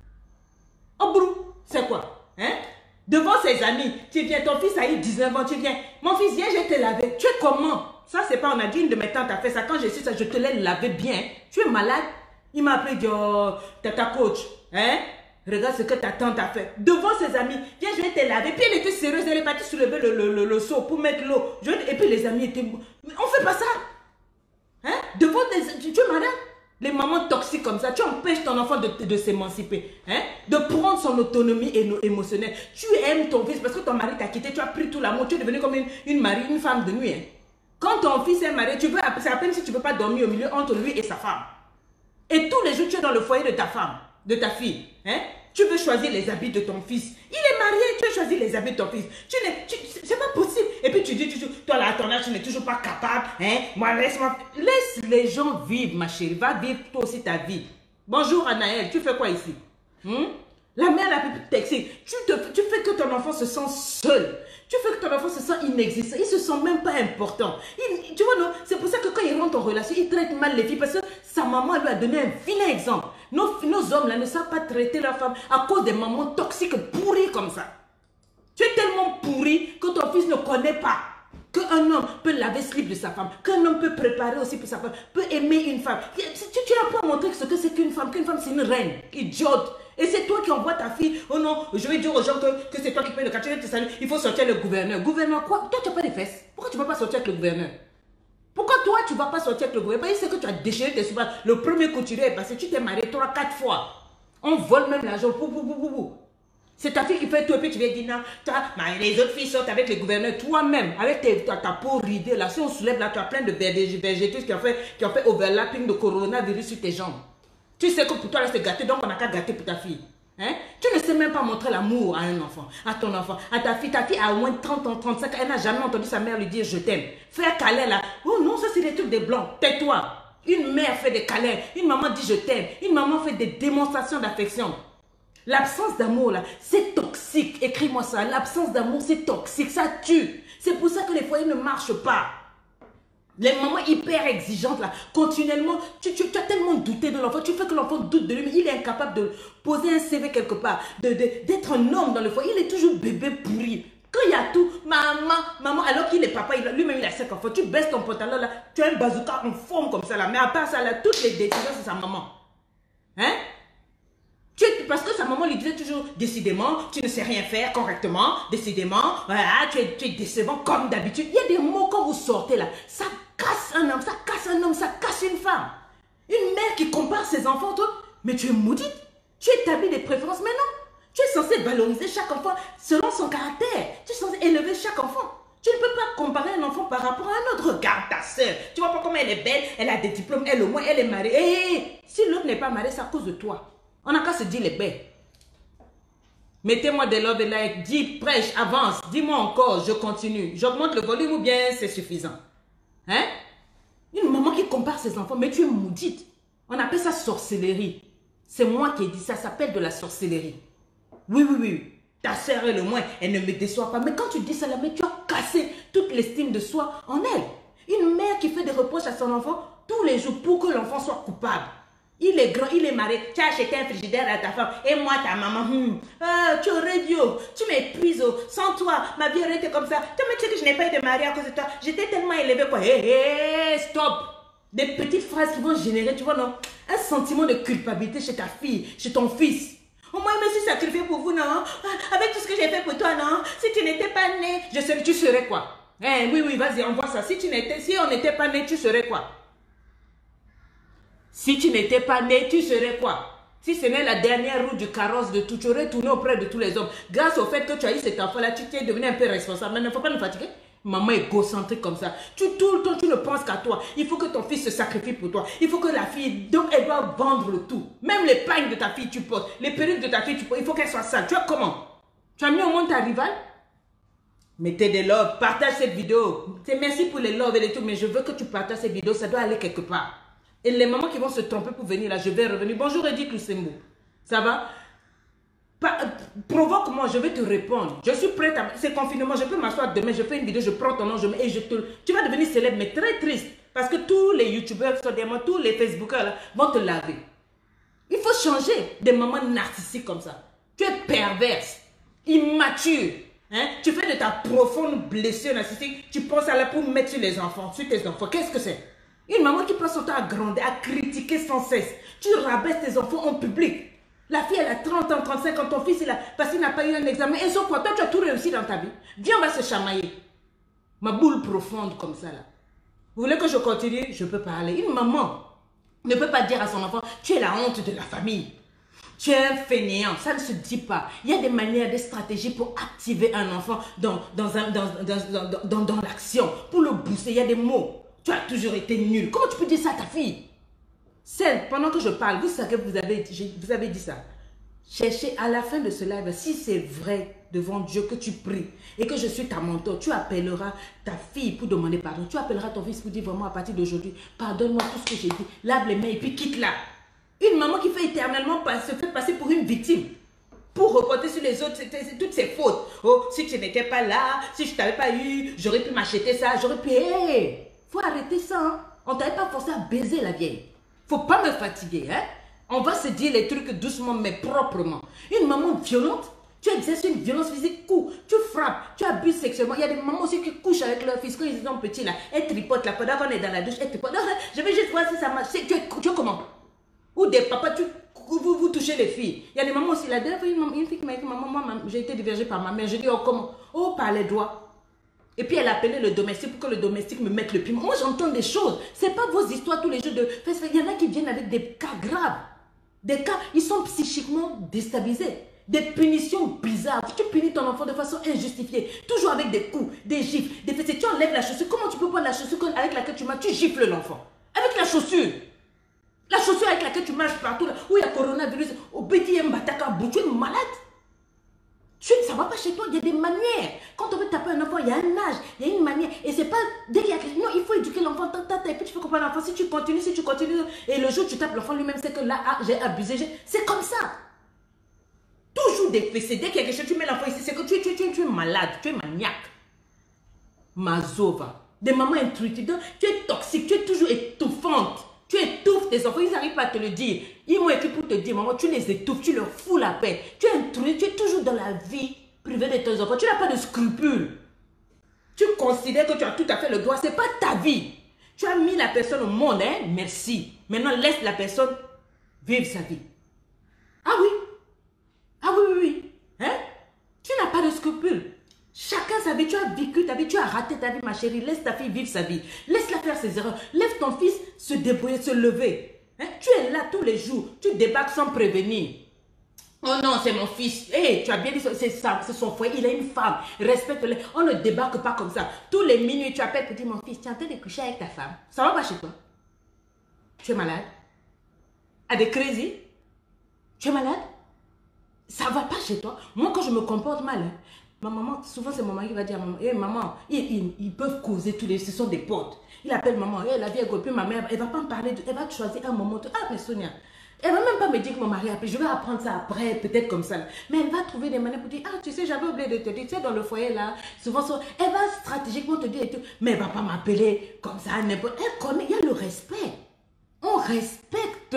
Oh, brou, c'est quoi? Hein? Devant ses amis, tu viens, ton fils a eu 19 ans, tu viens. Mon fils, viens, je te laver. Tu es comment? Ça, c'est pas, on a dit, une de mes tantes a fait ça. Quand j'ai su ça, je te l'ai lavé bien. Tu es malade? Il m'a appelé, ta coach. Hein? Regarde ce que ta tante a fait. Devant ses amis. Viens, je vais te laver. Puis elle était sérieuse. Elle est partie soulever le seau pour mettre l'eau. Et puis les amis étaient... Mais on fait pas ça. Hein? Devant des... Tu es malade? Les mamans toxiques comme ça. Tu empêches ton enfant de s'émanciper. Hein? De prendre son autonomie émotionnelle. Tu aimes ton fils parce que ton mari t'a quitté. Tu as pris tout l'amour. Tu es devenu comme une femme de nuit. Hein? Quand ton fils est marié, c'est à peine si tu ne peux pas dormir au milieu entre lui et sa femme. Et tous les jours, tu es dans le foyer de ta femme, de ta fille. Hein? Tu veux choisir les habits de ton fils. Il est marié, tu veux choisir les habits de ton fils. C'est pas possible. Et puis tu dis toujours, toi là, à ton âge, tu n'es toujours pas capable. Hein? Moi, laisse les gens vivre, ma chérie. Va vivre toi aussi ta vie. Bonjour Anaël, tu fais quoi ici? La mère la plus toxique. Tu fais que ton enfant se sent seul. Tu fais que ton enfant se sent inexistant. Il ne se sent même pas important. Tu vois, non? C'est pour ça que quand il rentre en relation, il traite mal les filles. Parce que sa maman lui a donné un vilain exemple. Nos hommes là ne savent pas traiter leurs femmes à cause des mamans toxiques pourries comme ça. Tu es tellement pourri que ton fils ne connaît pas. qu'un homme peut laver le slip de sa femme, qu'un homme peut préparer aussi pour sa femme, peut aimer une femme. Tu n'as pas montré ce que c'est qu'une femme c'est une reine, idiote. Et c'est toi qui envoies ta fille. Oh non, je vais dire aux gens que c'est toi qui paye le quartier de salut. Il faut sortir le gouverneur. Gouverneur quoi? Toi, tu n'as pas de fesses. Pourquoi tu ne vas pas sortir avec le gouverneur? Pourquoi toi, tu ne vas pas sortir avec le gouverneur? C'est que tu as déchiré tes souvenirs. Le premier coup, tu est passé. Tu t'es marié 3-4 fois. On vole même l'argent. C'est ta fille qui fait tout et puis tu viens dire non. Les autres filles sortent avec les gouverneurs. Toi-même, avec ta peau ridée là, si on soulève là, tu as plein de végétus qui ont fait overlapping de coronavirus sur tes jambes. Tu sais que pour toi là c'est gâté, donc on n'a qu'à gâter pour ta fille. Hein? Tu ne sais même pas montrer l'amour à un enfant, à ton enfant, à ta fille. Ta fille a au moins 30 ans, 35 ans, elle n'a jamais entendu sa mère lui dire je t'aime. Faire câlin là, oh non, ça c'est des trucs des blancs. Tais-toi. Une mère fait des câlins, une maman dit je t'aime, une maman fait des démonstrations d'affection. L'absence d'amour là, c'est toxique. Écris-moi ça, l'absence d'amour c'est toxique, ça tue. C'est pour ça que les foyers ne marchent pas. Les mamans hyper exigeantes là, continuellement, tu as tellement douté de l'enfant, tu fais que l'enfant doute de lui, mais il est incapable de poser un CV quelque part, d'être un homme dans le foyer, il est toujours bébé pourri. Quand il y a tout, maman, alors qu'il est papa, lui-même il a 5 enfants, tu baisses ton pantalon là, tu as un bazooka en forme comme ça là, mais à part ça là, toutes les décisions c'est sa maman. Hein? Parce que sa maman lui disait toujours, décidément, tu ne sais rien faire correctement, décidément, voilà, tu es décevant comme d'habitude. Il y a des mots quand vous sortez là, ça casse un homme, ça casse une femme. Une mère qui compare ses enfants, toi, mais tu es maudite, tu établis des préférences, mais non. Tu es censé valoriser chaque enfant selon son caractère, tu es censé élever chaque enfant. Tu ne peux pas comparer un enfant par rapport à un autre. Regarde ta soeur, tu vois pas comment elle est belle, elle a des diplômes, elle au moins, elle est mariée. Hey, si l'autre n'est pas marié, c'est à cause de toi. On n'a qu'à se dire les bêtes. Mettez-moi des love et like. Dis, prêche, avance. Dis-moi encore, je continue. J'augmente le volume ou bien c'est suffisant? Hein? Une maman qui compare ses enfants, mais tu es maudite. On appelle ça sorcellerie. C'est moi qui ai dit ça, ça s'appelle de la sorcellerie. Oui. Ta sœur est le moins, elle ne me déçoit pas. Mais quand tu dis ça là, mais tu as cassé toute l'estime de soi en elle. Une mère qui fait des reproches à son enfant tous les jours pour que l'enfant soit coupable. Il est grand, il est marié, tu as acheté un frigidaire à ta femme et moi ta maman, tu aurais dû, tu m'épuises, sans toi, ma vie aurait été comme ça. Tu me dis que je n'ai pas été mariée à cause de toi, j'étais tellement élevée quoi. Hé, stop. Des petites phrases qui vont générer, tu vois non, un sentiment de culpabilité chez ta fille, chez ton fils. Au moins, je me suis sacrifiée pour vous, non? Avec tout ce que j'ai fait pour toi, non? Si tu n'étais pas né, tu serais quoi? Oui, vas-y, envoie ça. Si on n'était pas né, tu serais quoi? Si tu n'étais pas né, tu serais quoi? Si ce n'est la dernière roue du carrosse de tout, tu aurais tourné auprès de tous les hommes. Grâce au fait que tu as eu cet enfant-là, tu t'es devenu un peu responsable. Mais il ne faut pas nous fatiguer. Maman est égocentrique comme ça. Tout le temps, tu ne penses qu'à toi. Il faut que ton fils se sacrifie pour toi. Il faut que la fille, donc elle doit vendre le tout. Même les pagnes de ta fille, tu portes. Les perruques de ta fille, tu portes. Il faut qu'elle soit sale. Tu vois comment? Tu as mis au monde ta rivale? Mettez des loves. Partage cette vidéo. Merci pour les loves et les tout. Mais je veux que tu partages cette vidéo. Ça doit aller quelque part. Et les mamans qui vont se tromper pour venir là, je vais revenir. Bonjour Edith Lusembo. Ça va? Provoque-moi, je vais te répondre. Je suis prête à... C'est confinement, je peux m'asseoir demain, je fais une vidéo, je prends ton nom, tu vas devenir célèbre, mais très triste. Parce que tous les youtubeurs, tous les facebookers là, vont te laver. Il faut changer des mamans narcissiques comme ça. Tu es perverse, immature. Hein? Tu fais de ta profonde blessure narcissique, tu penses à la pour mettre sur les enfants, sur tes enfants. Qu'est-ce que c'est? Une maman qui passe son temps à grandir, à critiquer sans cesse. Tu rabaisses tes enfants en public. La fille, elle a 30 ans, 35 ans, ton fils, parce qu'il n'a pas eu un examen. Et sauf quoi, toi, tu as tout réussi dans ta vie. Viens, on va se chamailler. Ma boule profonde comme ça, là. Vous voulez que je continue? Je peux parler. Une maman ne peut pas dire à son enfant, tu es la honte de la famille. Tu es un fainéant. Ça ne se dit pas. Il y a des manières, des stratégies pour activer un enfant dans l'action. Pour le booster, il y a des mots. Tu as toujours été nul. Comment tu peux dire ça à ta fille? Celle, pendant que je parle, vous savez que vous avez dit ça. Cherchez à la fin de ce live, si c'est vrai devant Dieu que tu pries et que je suis ta mentor, tu appelleras ta fille pour demander pardon. Tu appelleras ton fils pour dire vraiment à partir d'aujourd'hui, pardonne-moi tout ce que j'ai dit. Lave les mains et puis quitte-la. Une maman qui fait éternellement se fait passer pour une victime. Pour reporter sur les autres toutes ses fautes. Oh, si tu n'étais pas là, si je ne t'avais pas eu, j'aurais pu m'acheter ça, j'aurais pu... Hey, faut arrêter ça. Hein? On ne t'avait pas forcé à baiser la vieille. Faut pas me fatiguer. Hein? On va se dire les trucs doucement mais proprement. Une maman violente Tu exerces une violence physique, tu frappes, tu abuses sexuellement. Il y a des mamans aussi qui couchent avec leurs fils quand ils sont petits là. Elles tripotent là, pendant qu'on est dans la douche, elles tripotent. Non, je vais juste voir si ça marche. Tu es comment? Ou des papas, vous touchez les filles. Il y a des mamans aussi. La dernière fois, une fille qui m'a dit, maman, moi, j'ai été divergée par ma mère. Je dis, oh, comment? Oh, par les doigts. Et puis elle appelait le domestique pour que le domestique me mette le piment. Moi, j'entends des choses. Ce n'est pas vos histoires tous les jours de... Il y en a qui viennent avec des cas graves. Des cas, ils sont psychiquement déstabilisés. Des punitions bizarres. Tu punis ton enfant de façon injustifiée. Toujours avec des coups, des gifles, des fessées. Tu enlèves la chaussure. Comment tu peux prendre la chaussure avec laquelle tu marches? Tu gifles l'enfant. Avec la chaussure. La chaussure avec laquelle tu marches partout. Là, où il y a coronavirus. Au petit Mbataka, tu es malade. Ça ne va pas chez toi, il y a des manières. Quand on veut taper un enfant, il y a un âge, il y a une manière. Et c'est pas dès qu'il y a quelque chose. Non, il faut éduquer l'enfant, et puis tu fais comprendre l'enfant. Si tu continues, et le jour où tu tapes l'enfant lui-même, c'est que là, j'ai abusé. C'est comme ça. Toujours des fessées. Dès qu'il y a quelque chose, tu mets l'enfant ici, c'est que tu es malade, tu es maniaque. Mazova. Des mamans intuitives. Tu es toxique, tu es toujours étouffante. Tu étouffes tes enfants, ils n'arrivent pas à te le dire. Ils m'ont écrit pour te dire, maman, tu les étouffes, tu leur fous la paix. Tu es intrusif, tu es toujours dans la vie privée de tes enfants. Tu n'as pas de scrupules. Tu considères que tu as tout à fait le droit. Ce n'est pas ta vie. Tu as mis la personne au monde, hein? Merci. Maintenant, laisse la personne vivre sa vie. Ah oui? Ah oui, oui, oui. Hein? Tu n'as pas de scrupules. Chacun sa vie, tu as vécu ta vie, tu as raté ta vie, ma chérie. Laisse ta fille vivre sa vie. Laisse-la faire ses erreurs. Laisse ton fils se débrouiller, se lever. Hein? Tu es là tous les jours. Tu débarques sans prévenir. Oh non, c'est mon fils. Hey, tu as bien dit, c'est son foyer. Il a une femme. Respecte-le. On ne débarque pas comme ça. Tous les minutes, tu appelles pour dire, mon fils, tu es en train de coucher avec ta femme. Ça va pas chez toi? Tu es malade? À des crazy? Tu es malade? Ça va pas chez toi? Moi, quand je me comporte mal, hein, ma maman, souvent c'est mon mari qui va dire à maman, hey, maman, ils peuvent causer tous les, ce sont des potes. Il appelle maman, hey, la vie est copine, ma mère, elle va pas me parler, elle va choisir un moment. Ah, mais Sonia, elle va même pas me dire que mon mari a appelé, je vais apprendre ça après, peut-être comme ça. Mais elle va trouver des manières pour dire, ah, tu sais, j'avais oublié de te dire, tu sais, dans le foyer là, souvent, elle va stratégiquement te dire et tout, mais elle va pas m'appeler comme ça, n'importe. Elle connaît, il y a le respect. On respecte.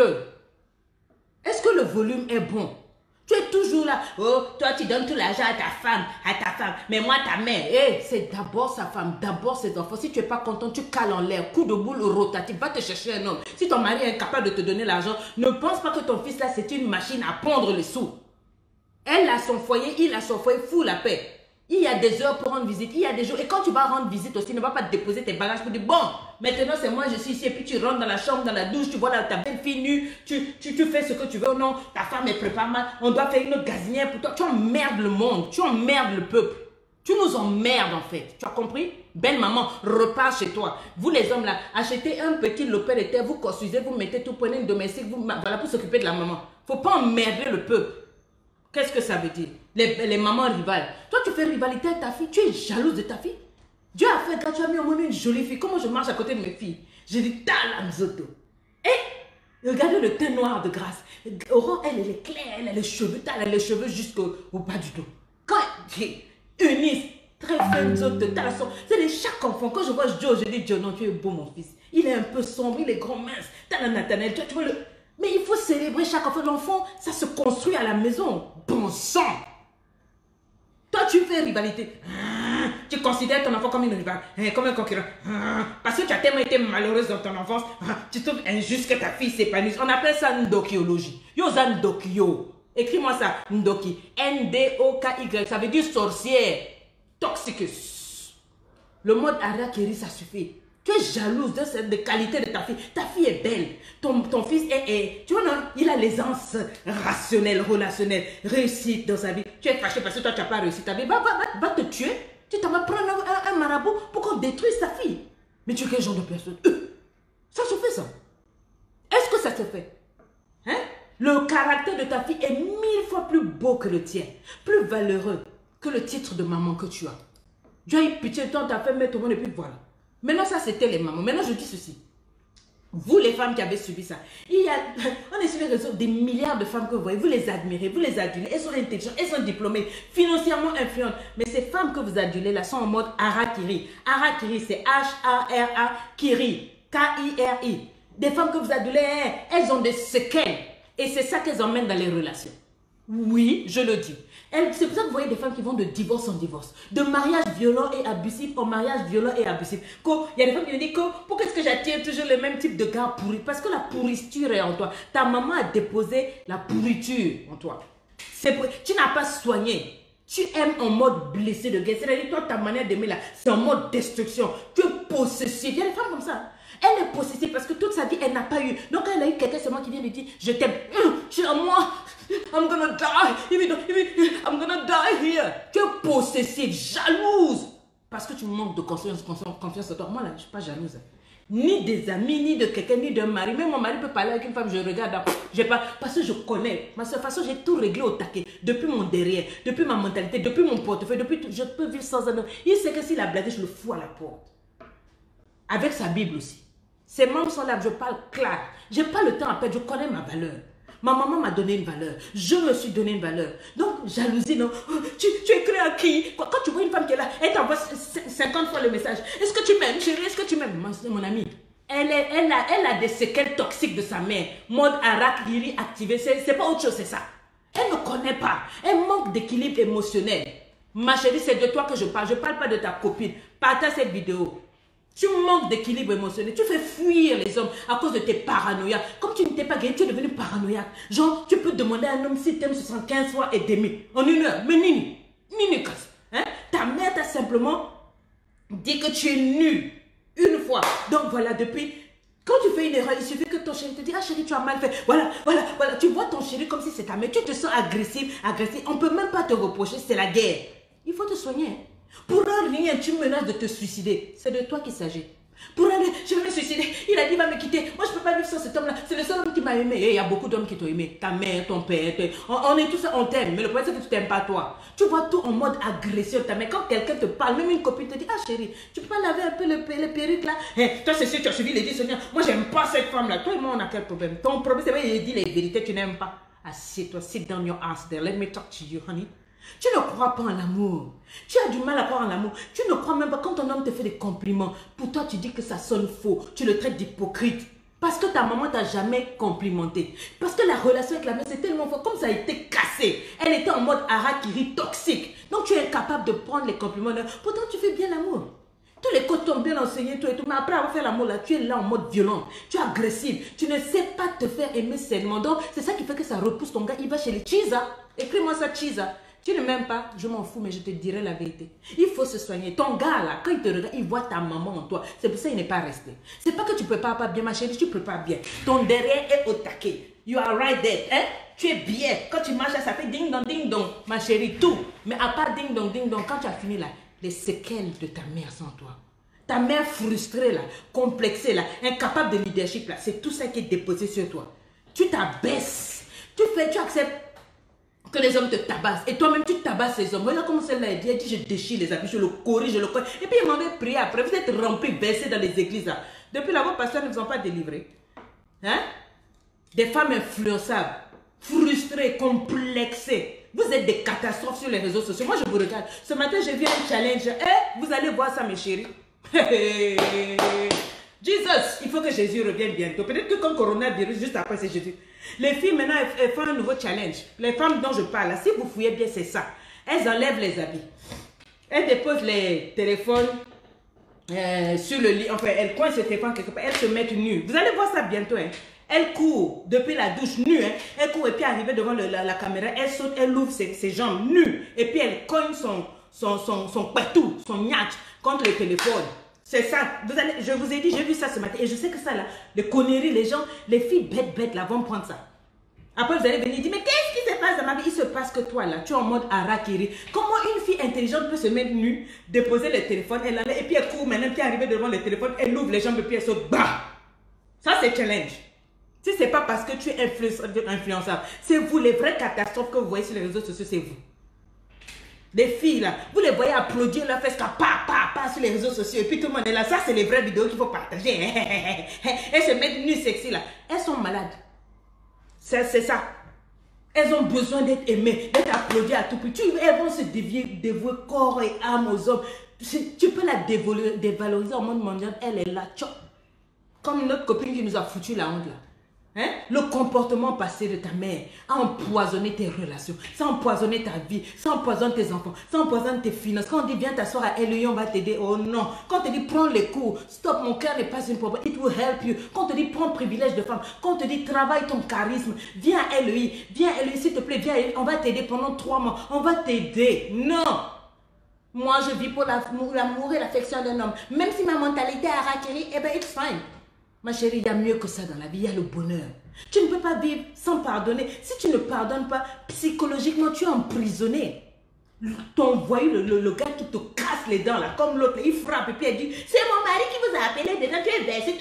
Est-ce que le volume est bon? Tu es toujours là. Oh, toi, tu donnes tout l'argent à ta femme, Mais moi, ta mère, hey, c'est d'abord sa femme, d'abord ses enfants. Si tu n'es pas content, tu cales en l'air. Coup de boule rotatif. Va te chercher un homme. Si ton mari est incapable de te donner l'argent, ne pense pas que ton fils là, c'est une machine à pondre les sous. Elle a son foyer, il a son foyer, fous la paix. Il y a des heures pour rendre visite, il y a des jours. Et quand tu vas rendre visite aussi, ne va pas te déposer tes bagages pour dire, bon, maintenant c'est moi, je suis ici. Et puis tu rentres dans la chambre, dans la douche, tu vois là, ta belle-fille nue, tu fais ce que tu veux ou non. Ta femme est prépare mal, on doit faire une gazinière pour toi. Tu emmerdes le monde, tu emmerdes le peuple. Tu nous emmerdes en fait, tu as compris? Belle maman, repars chez toi. Vous les hommes là, achetez un petit lopin de terre, vous construisez, vous mettez tout, prenez une domestique, voilà pour s'occuper de la maman. Faut pas emmerder le peuple. Qu'est-ce que ça veut dire? Les mamans rivales. Toi, tu fais rivalité avec ta fille. Tu es jalouse de ta fille. Dieu a fait quand tu as mis au monde une jolie fille. Comment je marche à côté de mes filles? J'ai dit, Talamzoto. Et regardez le teint noir de grâce. Aurore, elle est claire. Elle a les cheveux, elle a les cheveux jusqu'au bas du dos. Quand Eunice, très fin, c'est de chaque enfant. Quand je vois Joe, je dis, Joe, non, tu es beau, mon fils. Il est un peu sombre, il est grand, mince. T'as la Nathanaël, tu vois le... Mais il faut célébrer chaque enfant. L'enfant, ça se construit à la maison. Bon sang. Toi, tu fais rivalité. Tu considères ton enfant comme une rivale, comme un concurrent. Parce que tu as tellement été malheureuse dans ton enfance. Tu trouves injuste que ta fille s'épanouisse. On appelle ça ndokiologie. Yosa ndokio. Écris-moi ça. Ndoki. N-D-O-K-Y. Ça veut dire sorcière. Toxicus. Le mode Arakiri, ça suffit. Tu es jalouse de cette qualité de ta fille. Ta fille est belle. Ton fils est... Tu vois, non? Il a l'aisance rationnelle, relationnelle, réussite dans sa vie. Tu es fâché parce que toi, tu n'as pas réussi ta vie. Va te tuer. Tu t'en vas prendre un marabout pour qu'on détruise ta fille. Mais tu es quel genre de personne? Ça se fait, ça. Est-ce que ça se fait? Hein? Le caractère de ta fille est 1000 fois plus beau que le tien. Plus valeureux que le titre de maman que tu as. Tu as eu pitié de toi, tu as fait mettre au monde et puis voilà. Maintenant, ça, c'était les mamans. Maintenant, je dis ceci. Vous, les femmes qui avez subi ça, on est sur les réseaux des milliards de femmes que vous voyez. Vous les admirez, vous les adulez. Elles sont intelligentes, elles sont diplômées, financièrement influentes. Mais ces femmes que vous adulez là sont en mode Harakiri. Harakiri, c'est H-A-R-A-Kiri. K-I-R-I. Des femmes que vous adulez, elles ont des séquelles. Et c'est ça qu'elles emmènent dans les relations. Oui, je le dis. C'est pour ça que vous voyez des femmes qui vont de divorce en divorce, de mariage violent et abusif en mariage violent et abusif. Il y a des femmes qui me disent pourquoi est-ce que j'attire toujours le même type de gars pourri? Parce que la pourriture est en toi. Ta maman a déposé la pourriture en toi. Tu n'as pas soigné. Tu aimes en mode blessé de guerre. C'est-à-dire, toi, ta manière d'aimer là, c'est en mode destruction. Tu es possessive. Il y a des femmes comme ça. Elle est possessive parce que toute sa vie, elle n'a pas eu. Donc, elle a eu quelqu'un seulement qui vient lui dire, je t'aime. Tu es à moi. I'm gonna die. I'm gonna die here. Tu es possessive, jalouse. Parce que tu manques de confiance en toi. Moi, là, je ne suis pas jalouse. Ni des amis, ni de quelqu'un, ni d'un mari. Même mon mari peut parler avec une femme, je regarde. Parce que je connais. De toute façon, j'ai tout réglé au taquet. Depuis mon derrière, depuis ma mentalité, depuis mon portefeuille, depuis tout. Je peux vivre sans un homme. Il sait que s'il a blagué, je le fous à la porte. Avec sa Bible aussi. Ses membres sont là, je parle clair. Je n'ai pas le temps à perdre, je connais ma valeur. Ma maman m'a donné une valeur. Je me suis donné une valeur. Donc, jalousie, non. Tu écris à qui? Quand tu vois une femme qui est là, elle t'envoie 50 fois le message. Est-ce que tu m'aimes, chérie? Est-ce que tu m'aimes? Mon amie, elle a des séquelles toxiques de sa mère. Mode Harakiri activé. C'est pas autre chose, c'est ça. Elle ne connaît pas. Elle manque d'équilibre émotionnel. Ma chérie, c'est de toi que je parle. Je ne parle pas de ta copine. Partage cette vidéo. Tu manques d'équilibre émotionnel. Tu fais fuir les hommes à cause de tes paranoïas. Comme tu ne t'es pas gagné, tu es devenu paranoïaque. Genre, tu peux demander à un homme s'il t'aime 75 fois et demi. En une heure. Mais nini. Hein? Ta mère t'a simplement dit que tu es nul. Une fois. Donc voilà, depuis... Quand tu fais une erreur, il suffit que ton chéri te dise, ah chérie, tu as mal fait. Voilà. Tu vois ton chéri comme si c'est ta mère. Tu te sens agressif. On ne peut même pas te reprocher. C'est la guerre. Il faut te soigner. Pour un rien, tu menaces de te suicider. C'est de toi qu'il s'agit. Pour un rien, je vais me suicider. Il a dit, il va me quitter. Moi, je ne peux pas vivre sans cet homme-là. C'est le seul homme qui m'a aimé. Et il y a beaucoup d'hommes qui t'ont aimé. Ta mère, ton père. On est tous, on t'aime. Mais le problème, c'est que tu t'aimes pas toi. Tu vois tout en mode agression. Mais quand quelqu'un te parle, même une copine te dit, ah chérie, tu peux pas laver un peu le perruque là? Toi, c'est sûr, tu as suivi les 10 seigneurs. Moi, j'aime pas cette femme-là. Toi et moi, on a quel problème? Ton problème, c'est vrai, il dit les vérités, tu n'aimes pas. Assieds-toi, sit down your ass there. Let me talk to you, honey. Tu ne crois pas en l'amour. Tu as du mal à croire en l'amour. Tu ne crois même pas quand ton homme te fait des compliments. Pour toi, tu dis que ça sonne faux. Tu le traites d'hypocrite. Parce que ta maman t'a jamais complimenté. Parce que la relation avec la mère, c'est tellement fort. Comme ça a été cassé. Elle était en mode harakiri toxique. Donc, tu es incapable de prendre les compliments. Pourtant, tu fais bien l'amour. Tous les codes t'ont bien enseigné, tout et tout. Mais après avoir fait l'amour, là, tu es là en mode violent. Tu es agressive. Tu ne sais pas te faire aimer sainement. Donc, c'est ça qui fait que ça repousse ton gars. Il va chez les Chisa. Écris-moi ça, Chisa. Tu ne m'aimes pas, je m'en fous, mais je te dirai la vérité. Il faut se soigner. Ton gars, là, quand il te regarde, il voit ta maman en toi. C'est pour ça qu'il n'est pas resté. C'est pas que tu ne prépares pas bien, ma chérie, tu ne prépares bien. Ton derrière est au taquet. You are right there. Hein? Tu es bien. Quand tu marches, ça fait ding dong, ma chérie, tout. Mais à part ding dong, quand tu as fini là, les séquelles de ta mère sont en toi. Ta mère frustrée là, complexée là, incapable de leadership là, c'est tout ça qui est déposé sur toi. Tu t'abaisses. Tu acceptes que les hommes te tabassent. Et toi-même, tu tabasses les hommes. Regarde comment celle-là a dit. Elle dit, je déchire les habits, je le corrige, je le corrige. Et puis, il m'avait prié après. Vous êtes remplis, versés dans les églises là. Depuis là, vos pasteurs ne vous ont pas délivré. Hein? Des femmes influençables, frustrées, complexées. Vous êtes des catastrophes sur les réseaux sociaux. Moi, je vous regarde. Ce matin, j'ai vu un challenge. Vous allez voir ça, mes chéris. Jesus, il faut que Jésus revienne bientôt. Peut-être que comme coronavirus, juste après, c'est Jésus. Les filles, maintenant, elles font un nouveau challenge. Les femmes dont je parle, là, si vous fouillez bien, c'est ça. Elles enlèvent les habits. Elles déposent les téléphones sur le lit. Enfin, elles coincent le téléphone quelque part. Elles se mettent nues. Vous allez voir ça bientôt. Hein. Elles courent depuis la douche nue. Hein. Elles courent et puis arrivées devant la caméra, elles sautent, elles ouvrent ses jambes nues. Et puis elles cognent son patou, son nyatch contre le téléphone. C'est ça. Je vous ai dit, j'ai vu ça ce matin. Et je sais que ça là, les conneries, les gens, les filles bêtes là vont prendre ça. Après vous allez venir dire, mais qu'est-ce qui se passe dans ma vie? Il se passe que toi là, tu es en mode harakiri. Comment une fille intelligente peut se mettre nue, déposer le téléphone, elle allait, et puis elle court maintenant, puis arrivée devant le téléphone, elle ouvre les jambes et puis elle saute. Bah! Ça c'est challenge. Si c'est pas parce que tu es influençable, c'est vous les vraies catastrophes que vous voyez sur les réseaux sociaux, c'est vous. Les filles là, vous les voyez applaudir leur fesse pa sur les réseaux sociaux et puis tout le monde est là. Ça c'est les vraies vidéos qu'il faut partager. Elles se mettent nues sexy là. Elles sont malades. C'est ça. Elles ont besoin d'être aimées, d'être applaudies à tout prix. Elles vont se dévouer corps et âme aux hommes. Tu peux la dévaloriser au monde mondial. Elle est là. Tchop. Comme notre copine qui nous a foutu la honte là. Hein? Le comportement passé de ta mère a empoisonné tes relations, ça a empoisonné ta vie, ça empoisonne tes enfants, ça empoisonne tes finances. Quand on dit viens t'asseoir à LEI, on va t'aider. Oh non. Quand on te dit prends les cours, stop, mon cœur n'est pas une problème. It will help you. Quand on te dit prends privilège de femme, quand on te dit travaille ton charisme, viens à LEI, s'il te plaît, viens à LEI, on va t'aider pendant 3 mois, on va t'aider. Non. Moi, je vis pour l'amour et l'affection d'un homme. Même si ma mentalité a raquéri, eh bien, it's fine. Ma chérie, il y a mieux que ça dans la vie, il y a le bonheur. Tu ne peux pas vivre sans pardonner. Si tu ne pardonnes pas, psychologiquement, tu es emprisonné. Ton voyou, le gars qui te casse les dents, là, comme l'autre, il frappe et puis il dit, c'est mon mari qui vous a appelé, dedans, tu es versé,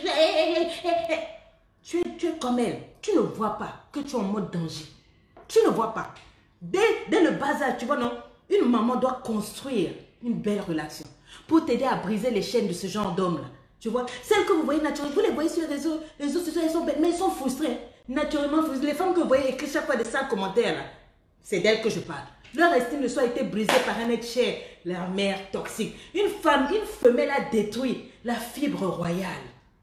tu es comme elle. Tu ne vois pas que tu es en mode danger. Tu ne vois pas. Dès le bas âge, tu vois, non? Une maman doit construire une belle relation pour t'aider à briser les chaînes de ce genre d'homme-là. Tu vois, celles que vous voyez naturellement, vous les voyez sur les réseaux sociaux, elles sont belles, mais elles sont frustrées. Naturellement frustrées. Les femmes que vous voyez écrire chaque fois des sales commentaires, là, c'est d'elles que je parle. Leur estime de soi a été brisée par un être cher, leur mère toxique. Une femelle a détruit la fibre royale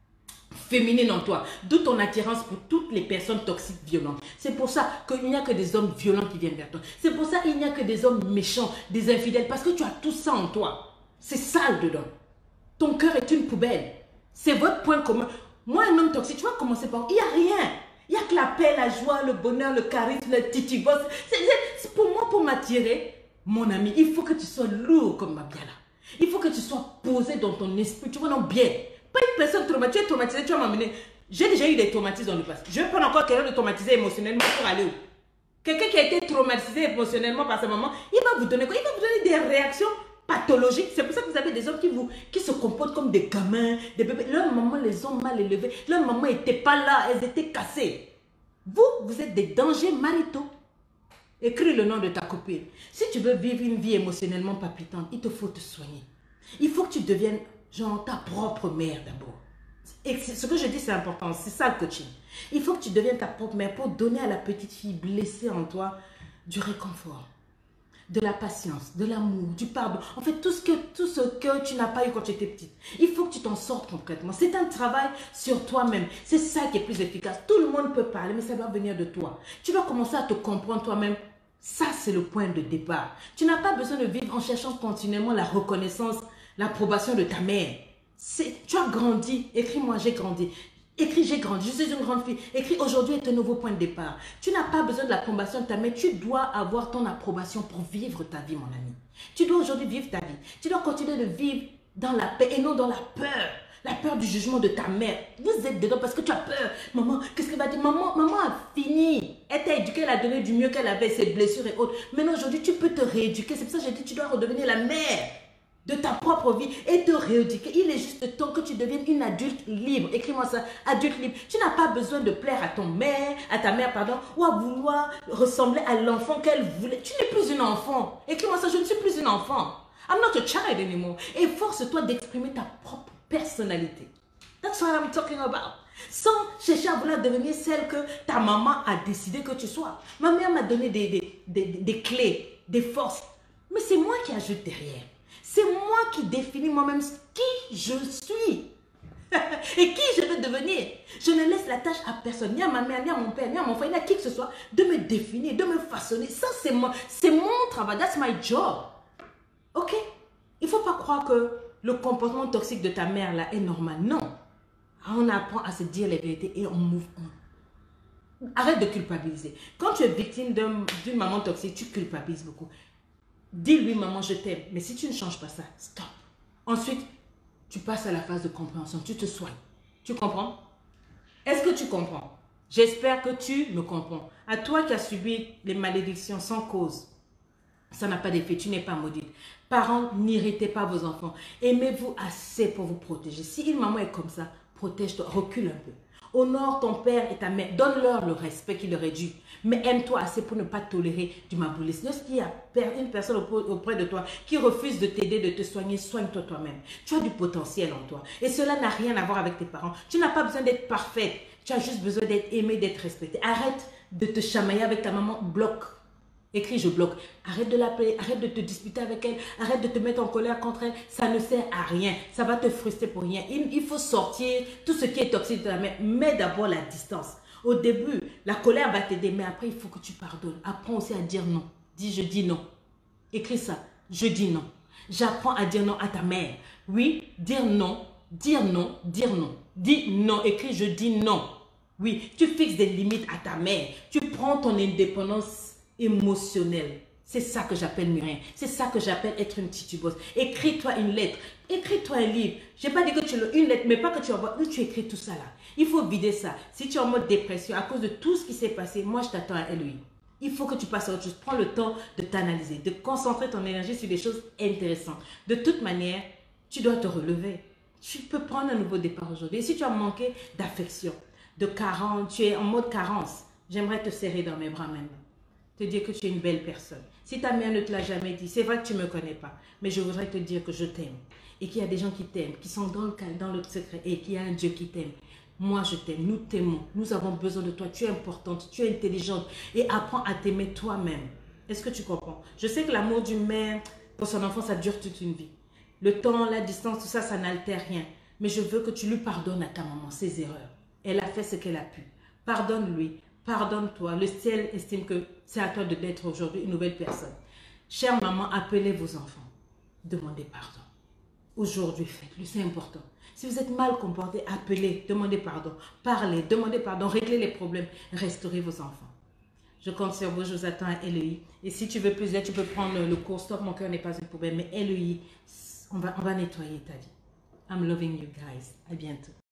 féminine en toi, d'où ton attirance pour toutes les personnes toxiques violentes. C'est pour ça qu'il n'y a que des hommes violents qui viennent vers toi. C'est pour ça qu'il n'y a que des hommes méchants, des infidèles, parce que tu as tout ça en toi. C'est sale dedans. Ton cœur est une poubelle. C'est votre point commun. Moi, un homme toxique, tu vas commencer par... Il n'y a rien. Il n'y a que la paix, la joie, le bonheur, le charisme, le titibos. C'est pour moi, pour m'attirer, mon ami, il faut que tu sois lourd comme Mabiala. Il faut que tu sois posé dans ton esprit. Tu vois, non, bien. Pas une personne traumatisée. Tu es traumatisé, tu vas m'amener. J'ai déjà eu des traumatismes dans le passé. Je vais prendre encore quelqu'un de traumatisé émotionnellement pour aller où? Quelqu'un qui a été traumatisé émotionnellement par sa maman, il va vous donner quoi? Il va vous donner des réactions pathologiques. C'est pour ça que vous avez des hommes qui se comportent comme des gamins, des bébés. Leurs mamans les ont mal élevés. Leurs mamans n'étaient pas là, elles étaient cassées. Vous êtes des dangers maritaux. Écris le nom de ta copine. Si tu veux vivre une vie émotionnellement palpitante, il te faut te soigner. Il faut que tu deviennes genre ta propre mère d'abord. Et ce que je dis, c'est important. C'est ça le coaching. Il faut que tu deviennes ta propre mère pour donner à la petite fille blessée en toi du réconfort, de la patience, de l'amour, du pardon. En fait, tout ce que tu n'as pas eu quand tu étais petite. Il faut que tu t'en sortes concrètement. C'est un travail sur toi-même. C'est ça qui est plus efficace. Tout le monde peut parler, mais ça doit venir de toi. Tu dois commencer à te comprendre toi-même. Ça, c'est le point de départ. Tu n'as pas besoin de vivre en cherchant continuellement la reconnaissance, l'approbation de ta mère. Tu as grandi. Écris-moi, j'ai grandi. Écris, j'ai grandi, je suis une grande fille. Écris, aujourd'hui est un nouveau point de départ. Tu n'as pas besoin de l'approbation de ta mère. Tu dois avoir ton approbation pour vivre ta vie, mon ami. Tu dois aujourd'hui vivre ta vie. Tu dois continuer de vivre dans la paix et non dans la peur. La peur du jugement de ta mère. Vous êtes dedans parce que tu as peur. Maman, qu'est-ce qu'elle va dire? Maman a fini. Elle t'a éduqué, elle a donné du mieux qu'elle avait, ses blessures et autres. Maintenant, aujourd'hui, tu peux te rééduquer. C'est pour ça que j'ai dit, tu dois redevenir la mère de ta propre vie et te rééduquer. Il est juste temps que tu deviennes une adulte libre. Écris-moi ça, adulte libre. Tu n'as pas besoin de plaire à ta mère, ou à vouloir ressembler à l'enfant qu'elle voulait. Tu n'es plus une enfant. Écris-moi ça, je ne suis plus une enfant. I'm not a child anymore. Et force-toi d'exprimer ta propre personnalité. That's what I'm talking about. Sans chercher à vouloir devenir celle que ta maman a décidé que tu sois. Ma mère m'a donné des clés, des forces. Mais c'est moi qui ajoute derrière. C'est moi qui définis moi-même qui je suis et qui je veux devenir. Je ne laisse la tâche à personne, ni à ma mère, ni à mon père, ni à mon frère, ni à qui que ce soit, de me définir, de me façonner. Ça, c'est mon travail. That's my job. Ok? Il ne faut pas croire que le comportement toxique de ta mère là est normal. Non. On apprend à se dire les vérités et on move on. Arrête de culpabiliser. Quand tu es victime d'une maman toxique, tu culpabilises beaucoup. Dis-lui, maman, je t'aime. Mais si tu ne changes pas ça, stop. Ensuite, tu passes à la phase de compréhension. Tu te soignes. Tu comprends? Est-ce que tu comprends? J'espère que tu me comprends. À toi qui as subi les malédictions sans cause, ça n'a pas d'effet. Tu n'es pas maudite. Parents, n'irritez pas vos enfants. Aimez-vous assez pour vous protéger. Si une maman est comme ça, protège-toi. Recule un peu. Honore ton père et ta mère. Donne-leur le respect qui leur est dû. Mais aime-toi assez pour ne pas tolérer du maboulisme. Lorsqu'il y a une personne auprès de toi qui refuse de t'aider, de te soigner, soigne-toi toi-même. Tu as du potentiel en toi. Et cela n'a rien à voir avec tes parents. Tu n'as pas besoin d'être parfaite. Tu as juste besoin d'être aimée, d'être respectée. Arrête de te chamailler avec ta maman. Bloque. Écris, je bloque. Arrête de l'appeler, arrête de te disputer avec elle, arrête de te mettre en colère contre elle. Ça ne sert à rien. Ça va te frustrer pour rien. Il faut sortir tout ce qui est toxique de la mère. Mets d'abord la distance. Au début, la colère va t'aider, mais après, il faut que tu pardonnes. Apprends aussi à dire non. Dis, je dis non. Écris ça, je dis non. J'apprends à dire non à ta mère. Oui, dire non, dire non, dire non. Dis non, écris, je dis non. Oui, tu fixes des limites à ta mère. Tu prends ton indépendance émotionnelle. C'est ça que j'appelle mûrir. C'est ça que j'appelle être une titubeuse. Écris-toi une lettre. Écris-toi un livre. Je n'ai pas dit que tu une lettre, mais pas que tu envoies. Tu écris tout ça là. Il faut vider ça. Si tu es en mode dépression à cause de tout ce qui s'est passé, moi je t'attends à LEI. Il faut que tu passes à autre chose. Prends le temps de t'analyser, de concentrer ton énergie sur des choses intéressantes. De toute manière, tu dois te relever. Tu peux prendre un nouveau départ aujourd'hui. Et si tu as manqué d'affection, de carence, tu es en mode carence, j'aimerais te serrer dans mes bras maintenant. Te dire que tu es une belle personne. Si ta mère ne te l'a jamais dit, c'est vrai que tu ne me connais pas, mais je voudrais te dire que je t'aime. Et qu'il y a des gens qui t'aiment, qui sont dans le secret, et qu'il y a un Dieu qui t'aime. Moi, je t'aime, nous t'aimons, nous avons besoin de toi, tu es importante, tu es intelligente, et apprends à t'aimer toi-même. Est-ce que tu comprends? Je sais que l'amour d'une mère pour son enfant, ça dure toute une vie. Le temps, la distance, tout ça, ça n'altère rien. Mais je veux que tu lui pardonnes à ta maman ses erreurs. Elle a fait ce qu'elle a pu. Pardonne-lui. Pardonne-toi. Le ciel estime que c'est à toi d'être aujourd'hui une nouvelle personne. Chère maman, appelez vos enfants. Demandez pardon. Aujourd'hui, faites-le. C'est important. Si vous êtes mal comporté, appelez, demandez pardon. Parlez, demandez pardon, réglez les problèmes, restaurez vos enfants. Je compte sur vous, je vous attends à LEI. Et si tu veux plus d'aide, tu peux prendre le cours Stop, mon cœur n'est pas une poubelle. Mais LEI, on va nettoyer ta vie. I'm loving you guys. À bientôt.